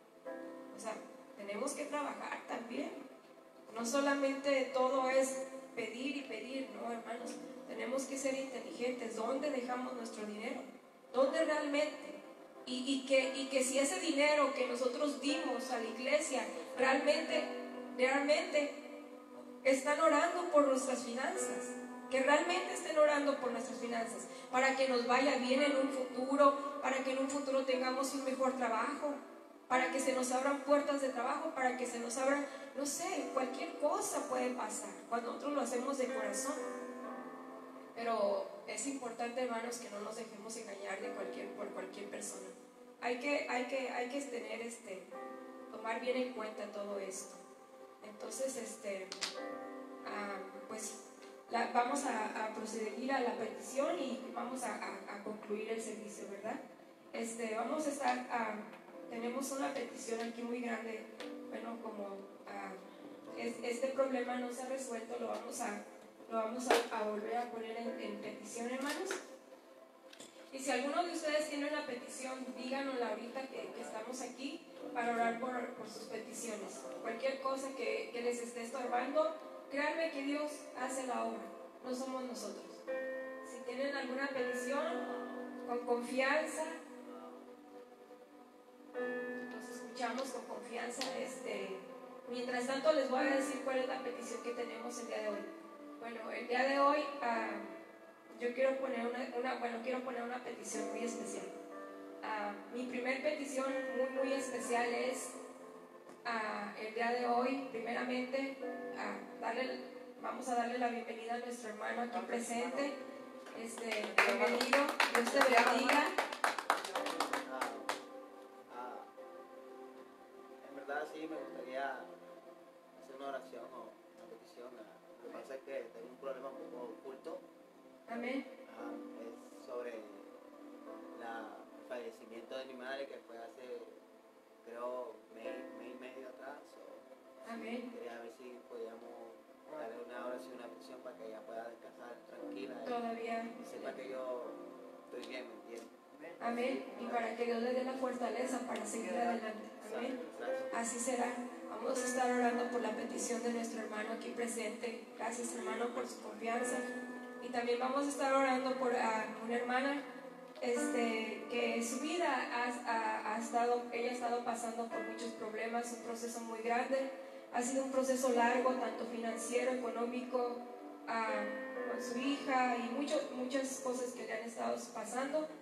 O sea, tenemos que trabajar también. No solamente todo es pedir y pedir, no, hermanos. Tenemos que ser inteligentes. ¿Dónde dejamos nuestro dinero? ¿Dónde realmente? Y, y, que, y que si ese dinero que nosotros dimos a la iglesia realmente, realmente están orando por nuestras finanzas, que realmente estén orando por nuestras finanzas, para que nos vaya bien en un futuro, para que en un futuro tengamos un mejor trabajo, para que se nos abran puertas de trabajo, para que se nos abran, no sé, cualquier cosa puede pasar cuando nosotros lo hacemos de corazón. Pero es importante, hermanos, que no nos dejemos engañar de cualquier, por cualquier persona. Hay que, hay que, hay que tener, este, tomar bien en cuenta todo esto. Entonces, este, ah, pues la, vamos a, a proceder a la petición y vamos a, a, a concluir el servicio, ¿verdad? Este, vamos a estar, a, tenemos una petición aquí muy grande. Bueno, como ah, es, este problema no se ha resuelto, lo vamos a Lo vamos a, a volver a poner en, en petición, hermanos. Y si alguno de ustedes tiene una petición, díganosla ahorita que, que estamos aquí para orar por, por sus peticiones. Cualquier cosa que, que les esté estorbando, créanme que Dios hace la obra, no somos nosotros. Si tienen alguna petición, con confianza, nos escuchamos con confianza. Este, mientras tanto les voy a decir cuál es la petición que tenemos el día de hoy. Bueno, el día de hoy uh, yo quiero poner una, una, bueno, quiero poner una petición muy especial. Uh, mi primer petición muy, muy especial es uh, el día de hoy, primeramente, uh, darle, vamos a darle la bienvenida a nuestro hermano aquí presente. Este, bienvenido, Dios te bendiga. Uh, uh, en verdad sí me gustaría hacer una oración o una petición. Uh, Lo que pasa es que tengo un problema un poco oculto. Amén. Uh, es sobre la, el fallecimiento de mi madre, que fue hace, creo, mes, mes y medio atrás. So, Amén. quería ver si podíamos darle una oración, una petición para que ella pueda descansar tranquila. Todavía. Y sepa que yo estoy bien, ¿me entiendes? Amén. Y para que Dios le dé la fortaleza para seguir adelante. Amén. Así será. Vamos a estar orando por la petición de nuestro hermano aquí presente. Gracias, hermano, por su confianza. Y también vamos a estar orando por uh, una hermana este, que su vida ha, ha, ha estado, ella ha estado pasando por muchos problemas, un proceso muy grande. Ha sido un proceso largo, tanto financiero, económico, uh, con su hija y mucho, muchas cosas que le han estado pasando.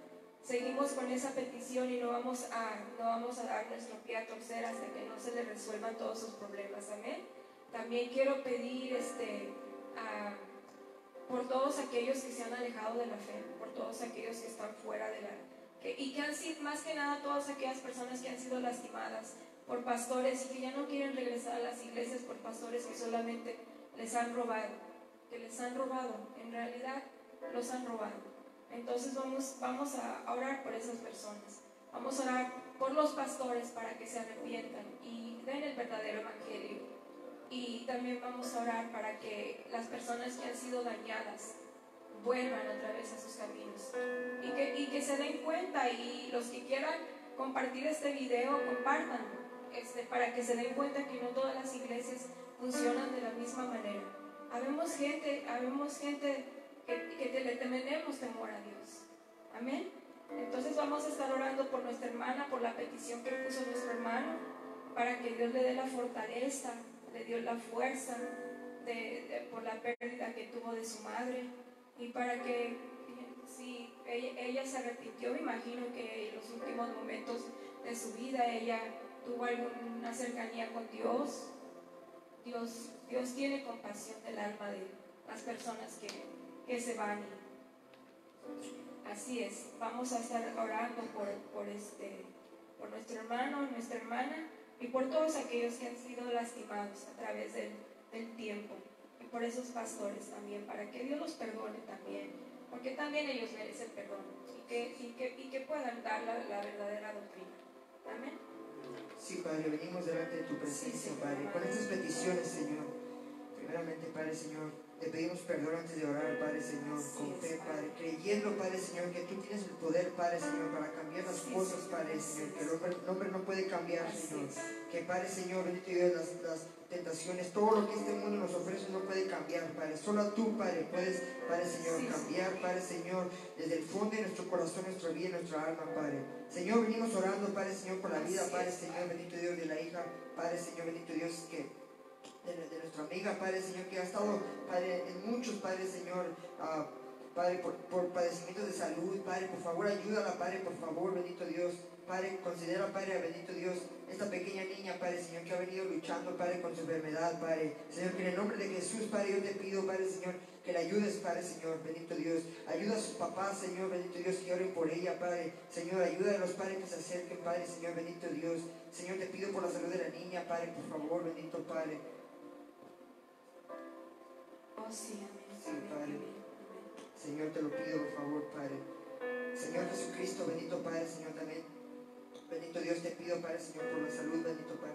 seguimos con esa petición y no vamos a, no vamos a dar nuestro pie a torcer hasta que no se le resuelvan todos sus problemas. Amén. También quiero pedir este, a, por todos aquellos que se han alejado de la fe, por todos aquellos que están fuera de la que, y que han sido, más que nada, todas aquellas personas que han sido lastimadas por pastores y que ya no quieren regresar a las iglesias por pastores que solamente les han robado, que les han robado, en realidad los han robado. Entonces vamos, vamos a orar por esas personas, vamos a orar por los pastores para que se arrepientan y den el verdadero evangelio, y también vamos a orar para que las personas que han sido dañadas vuelvan otra vez a sus caminos y que, y que se den cuenta, y los que quieran compartir este video, compártanlo. Este, para que se den cuenta que no todas las iglesias funcionan de la misma manera. Habemos gente, habemos gente que, que le tenemos temor a Dios. Amén. Entonces vamos a estar orando por nuestra hermana, por la petición que puso nuestro hermano, para que Dios le dé la fortaleza, le dio la fuerza de, de, por la pérdida que tuvo de su madre, y para que si ella, ella se arrepintió, me imagino que en los últimos momentos de su vida ella tuvo alguna cercanía con Dios. Dios, Dios tiene compasión del alma de las personas que, que se van. Así es, vamos a estar orando por, por, este, por nuestro hermano, nuestra hermana, y por todos aquellos que han sido lastimados a través del, del tiempo, y por esos pastores también, para que Dios los perdone también, porque también ellos merecen perdón, y que, y que, y que puedan dar la, la verdadera doctrina. Amén. Sí, Padre, venimos delante de tu presencia, Sí, Padre, con estas peticiones, Señor. Primeramente, Padre, Señor, te pedimos perdón antes de orar, Padre, Señor, con fe, Padre, creyendo, Padre, Señor, que tú tienes el poder, Padre, Señor, para cambiar las cosas, Padre, Señor, que el hombre, el hombre no puede cambiar, Señor. Que, Padre, Señor, bendito Dios, las, las tentaciones, todo lo que este mundo nos ofrece no puede cambiar, Padre. Solo tú, Padre, puedes, Padre, Señor, cambiar, Padre, Señor, desde el fondo de nuestro corazón, nuestra vida, nuestra alma, Padre. Señor, venimos orando, Padre, Señor, por la vida, Padre, Señor, bendito Dios, de la hija, Padre, Señor, bendito Dios, que de, de nuestra amiga, Padre, Señor, que ha estado, Padre, en muchos, Padre, Señor, uh, Padre, por, por padecimientos de salud, Padre, por favor, ayúdala, Padre, por favor, bendito Dios. Padre, considera, Padre, bendito Dios, esta pequeña niña, Padre, Señor, que ha venido luchando, Padre, con su enfermedad, Padre. Señor, que en el nombre de Jesús, Padre, yo te pido, Padre, Señor, que la ayudes, Padre, Señor, bendito Dios. Ayuda a sus papás, Señor, bendito Dios, que oren por ella, Padre. Señor, ayuda a los padres que se acerquen, Padre, Señor, bendito Dios. Señor, te pido por la salud de la niña, Padre, por favor, bendito Padre. Oh, sí, amén. Sí, Padre. Señor, te lo pido, por favor, Padre. Señor Jesucristo, bendito Padre, Señor, también. Bendito Dios, te pido, Padre, Señor, por la salud, bendito Padre.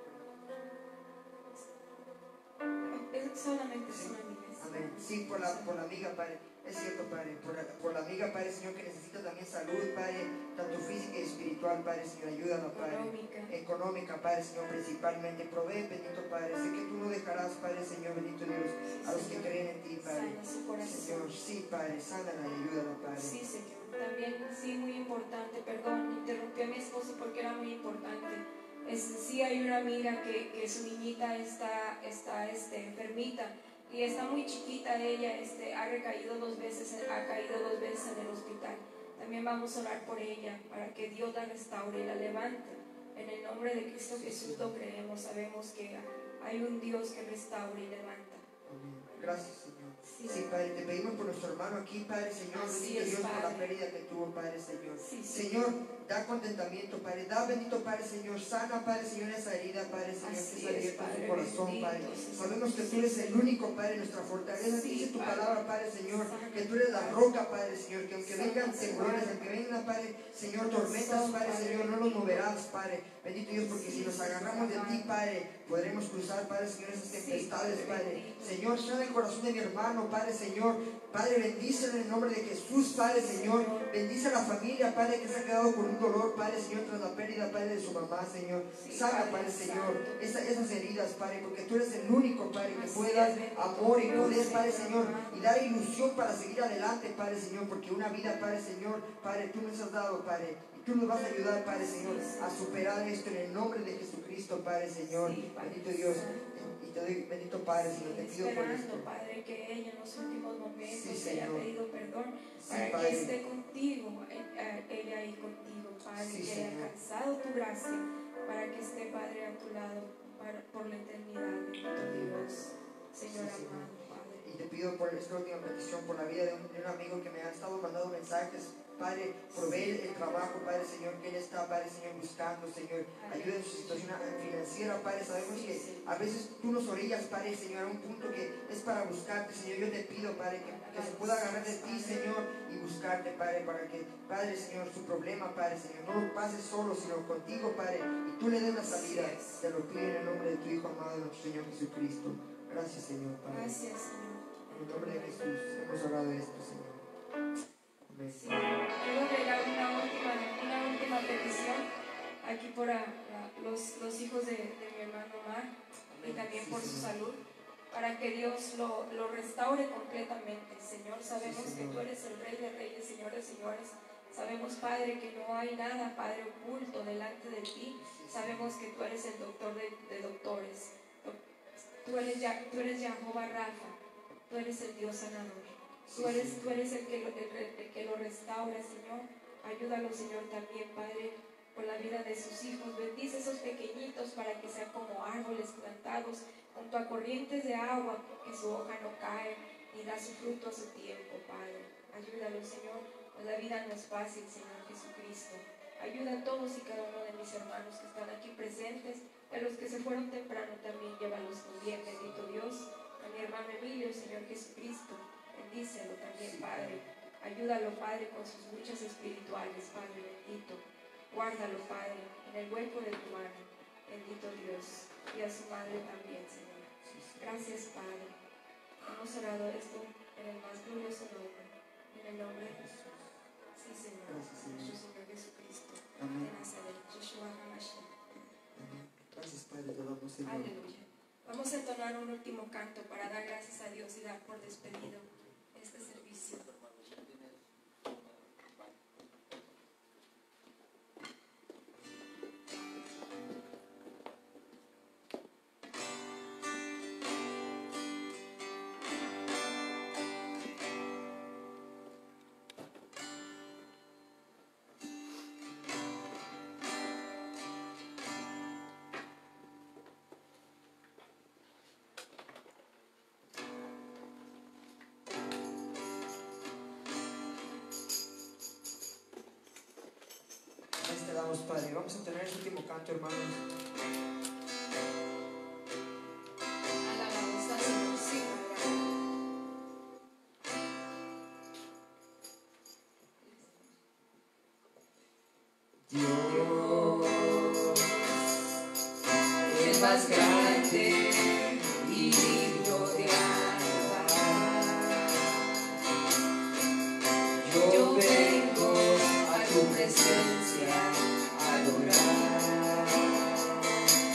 Es solamente es una amiga. Amén. Sí, por la, por la amiga, Padre. Es cierto, Padre. Por la, por la amiga, Padre, Señor, que necesita también salud, Padre, tanto física y espiritual, Padre, Señor. Ayúdala, Padre. Económica. Económica, Padre, Señor, principalmente. Provee, bendito Padre. Sé que tú no dejarás, Padre, Señor, bendito Dios, a los que creen en ti, Padre. Sana su corazón. Señor, sí, Padre, sánala y ayúdala, Padre. Sí, Señor. También, sí, muy importante, perdón, interrumpí a mi esposo porque era muy importante. Es, sí hay una amiga que, que su niñita está, está este, enfermita y está muy chiquita ella, este, ha recaído dos veces, ha caído dos veces en el hospital. También vamos a orar por ella para que Dios la restaure y la levante. En el nombre de Cristo Jesús lo creemos, sabemos que hay un Dios que restaura y levanta. Gracias, Señor. Sí, Sí, Padre, te pedimos por nuestro hermano aquí, Padre, Señor, Así bendito es, Dios, por la Padre. pérdida que tuvo, Padre, Señor. Sí, sí. Señor, da contentamiento, Padre, da bendito, Padre, Señor, sana, Padre, Señor, esa herida, Padre, Señor, Así que está es, abierta en Padre, su corazón, bendito, Padre. Señor. Sabemos que tú eres el único, Padre, nuestra fortaleza. Sí, Dice tu Padre. palabra, Padre, Señor, Sana, que tú eres la Padre. roca, Padre, Señor, que aunque Sana, vengan temblores, Padre. aunque vengan, Padre, Señor, tormentas, Padre, Señor, no nos moverás, Padre. Bendito Dios, porque si nos agarramos de ti, Padre, podremos cruzar, Padre, Señor, esas tempestades, Padre. Señor, sana el corazón de mi hermano, Padre, Señor. Padre, bendícelo en el nombre de Jesús, Padre, Señor. Bendice a la familia, Padre, que se ha quedado con un dolor, Padre, Señor, tras la pérdida, Padre, de su mamá, Señor. Sana, Padre, Señor, esa, esas heridas, Padre, porque tú eres el único, Padre, que puede dar amor y poder, Padre, Señor, y dar ilusión para seguir adelante, Padre, Señor, porque una vida, Padre, Señor, Padre, tú nos has dado, Padre, y tú nos vas a ayudar, Padre, Señor, a superar esto en el nombre de Jesucristo, Padre, Señor. Bendito Dios. Y Y te doy, bendito Padre, Señor, te pido por esto. Esperando, Padre, que ella en los últimos momentos Sí, haya Señor. pedido perdón Sí, para Padre. que esté contigo, eh, eh, ella ahí contigo, Padre, Sí, que haya Señor. alcanzado tu gracia para que esté, Padre, a tu lado para, por la eternidad, bendito Dios, Señor Sí, Señor. amado, Padre. Y te pido por esta última petición, por la vida de un, de un amigo que me ha estado mandando mensajes. Padre, provee el trabajo, Padre Señor, que él está, Padre Señor, buscando, Señor. Ayuda en su situación financiera, Padre. Sabemos que a veces tú nos orillas, Padre Señor, a un punto que es para buscarte, Señor. Yo te pido, Padre, que, que se pueda agarrar de ti, Señor, y buscarte, Padre, para que, Padre Señor, su problema, Padre Señor, no lo pase solo, sino contigo, Padre, y tú le des la salida. Te lo pido en el nombre de tu Hijo amado, nuestro Señor Jesucristo. Gracias, Señor, Padre. Gracias, Señor. En el nombre de Jesús hemos orado esto, Señor. Amén. Sí, quiero agregar una última, una última petición aquí por a- a- los, los hijos de, de mi hermano Omar y también por su salud, para que Dios lo, lo restaure completamente. Señor, sabemos Sí, que Señor. tú eres el Rey de Reyes, Señor de Señores. Sabemos, Padre, que no hay nada, Padre, oculto delante de ti. Sabemos que tú eres el doctor de, de doctores. Tú eres, Ya- tú eres Jehová Rafa. Tú eres el Dios sanador. Tú eres, tú eres el, que lo, el, el que lo restaura, Señor. Ayúdalo, Señor, también, Padre, por la vida de sus hijos. Bendice esos pequeñitos para que sean como árboles plantados junto a corrientes de agua, que su hoja no cae ni da su fruto a su tiempo, Padre. Ayúdalo, Señor, pues la vida no es fácil, Señor Jesucristo. Ayuda a todos y cada uno de mis hermanos que están aquí presentes, y a los que se fueron temprano también, llévalos con bien, bendito Dios. A mi hermano Emilio, Señor Jesucristo, bendícelo también, Padre. Ayúdalo, Padre, con sus luchas espirituales, Padre bendito. Guárdalo, Padre, en el hueco de tu mano, bendito Dios. Y a su madre también, Señor. Gracias, Padre. Hemos orado esto en el más glorioso nombre, en el nombre de Jesús. Sí, Señor. Gracias, Señor. Nuestro Señor Jesucristo. Amén. De Nazaret, Yeshua HaMashiach. Amén. Gracias, Padre, te damos, Señor. Aleluya. Vamos a entonar un último canto para dar gracias a Dios y dar por despedido este servicio. Gracias te damos, Padre. Vamos a tener el último canto, hermanos. Alabanza, Señor, sí, Padre. Dios, el más grande y digno de alabar. Yo vengo a tu presencia a adorar.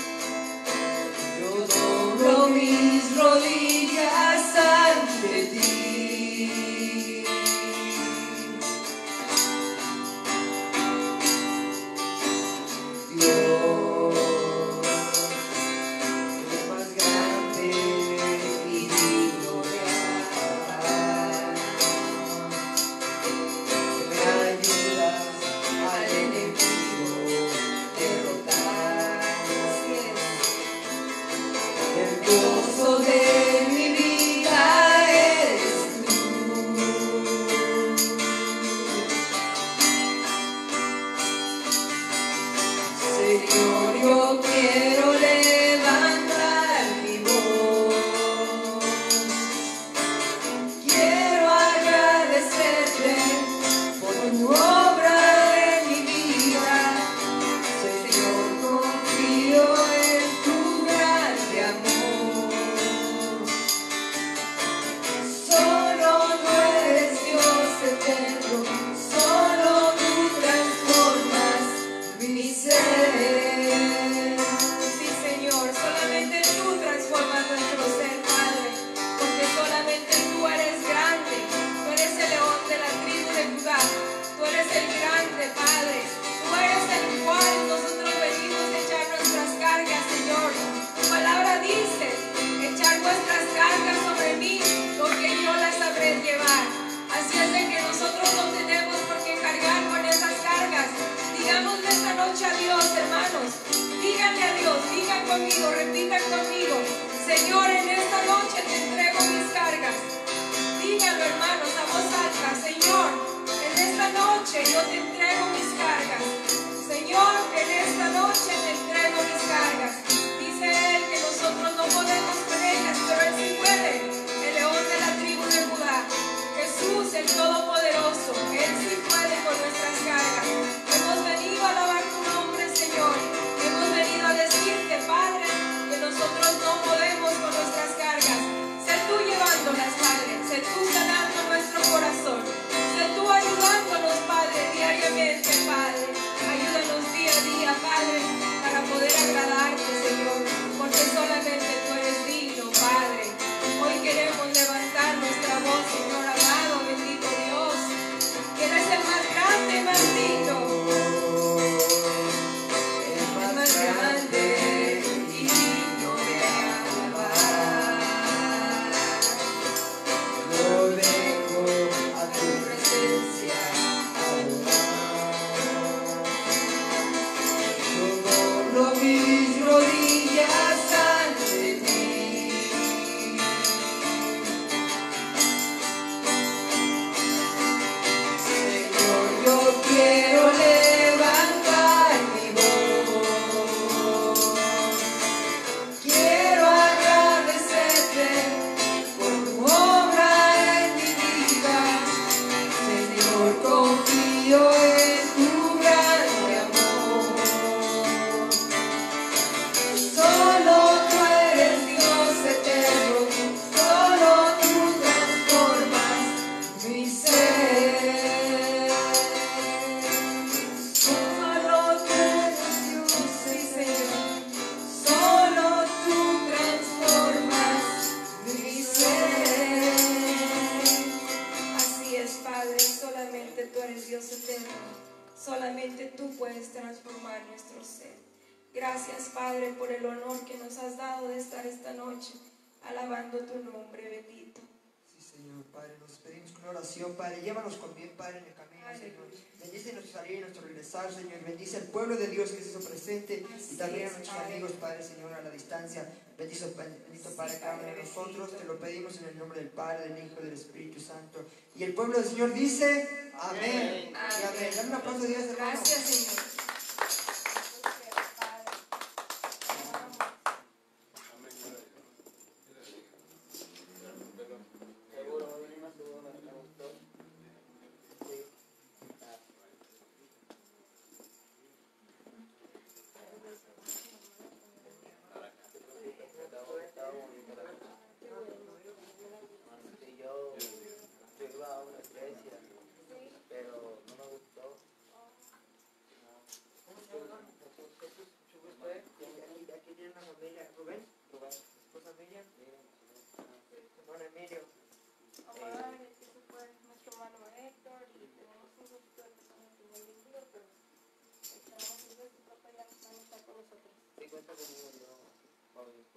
noche te entrego mis cargas. Díganlo, hermanos, a voz alta. Señor, en esta noche yo te entrego mis cargas. Señor, en esta noche te entrego mis cargas. Dice él que nosotros no podemos con ellas, pero él sí puede. El león de la tribu de Judá, Jesús el Todopoderoso, él sí puede con nuestras cargas. Hemos venido a alabar tu nombre, Señor. Hemos venido a decirte, Padre, que nosotros no podemos con nuestras cargas. Sé tú llevándolas, Padre. Sé tú sanando nuestro corazón. Sé tú ayudándonos, Padre, diariamente, Padre. Ayúdanos día a día, Padre, para poder agradarte, Señor, porque solamente tú eres digno, Padre. Hoy queremos levantar nuestra voz, Señor amado, bendito Dios, que eres el más grande, más digno. El más grande y digno de alabar. Yo vengo a A tu presencia, Yo doblo mis rodillas ante ti. Señor, yo quiero levantar mi voz. Quiero agradecerte por tu obra en mi vida. Señor, confío en tu grande amor. Solo tú eres Dios eterno, solo tú transformas mi ser. Solo tú eres Dios, sí, Señor, solo tú transformas mi ser. así es, Padre, solamente tú eres Dios eterno, solamente tú puedes transformar nuestro ser. Gracias, Padre, por el honor que nos has dado de estar esta noche alabando tu nombre bendito. Sí, Señor, Padre, nos pedimos con oración, Padre, llévanos con bien, Padre, en el camino, Señor. Bendice nuestro salir y nuestro regresar, Señor. Bendice al pueblo de Dios que se hizo presente y también a nuestros amigos, Padre, Señor, a la distancia. Bendice, bendito Padre, cada uno de nosotros. Te lo pedimos en el nombre del Padre, del Hijo y del Espíritu Santo. Y el pueblo del Señor dice, amén. Y amén. Dale un aplauso a Dios, hermano. Gracias, Señor. Seguro, hoy venimos a tu me gustó. Sí. Ah. Estaba bonito, la verdad. Sí, yo, yo iba a una iglesia, pero no me gustó. Aquí, aquí tiene una familia. Rubén, Rubén, esposa Miriam, miren, hermano Emilio. Omar, este fue nuestro hermano Héctor y tenemos un grupito de personas que no han venido, pero esperamos que Dios y papá ya van a estar con nosotros. sí, cuenta conmigo, yo, Pablo.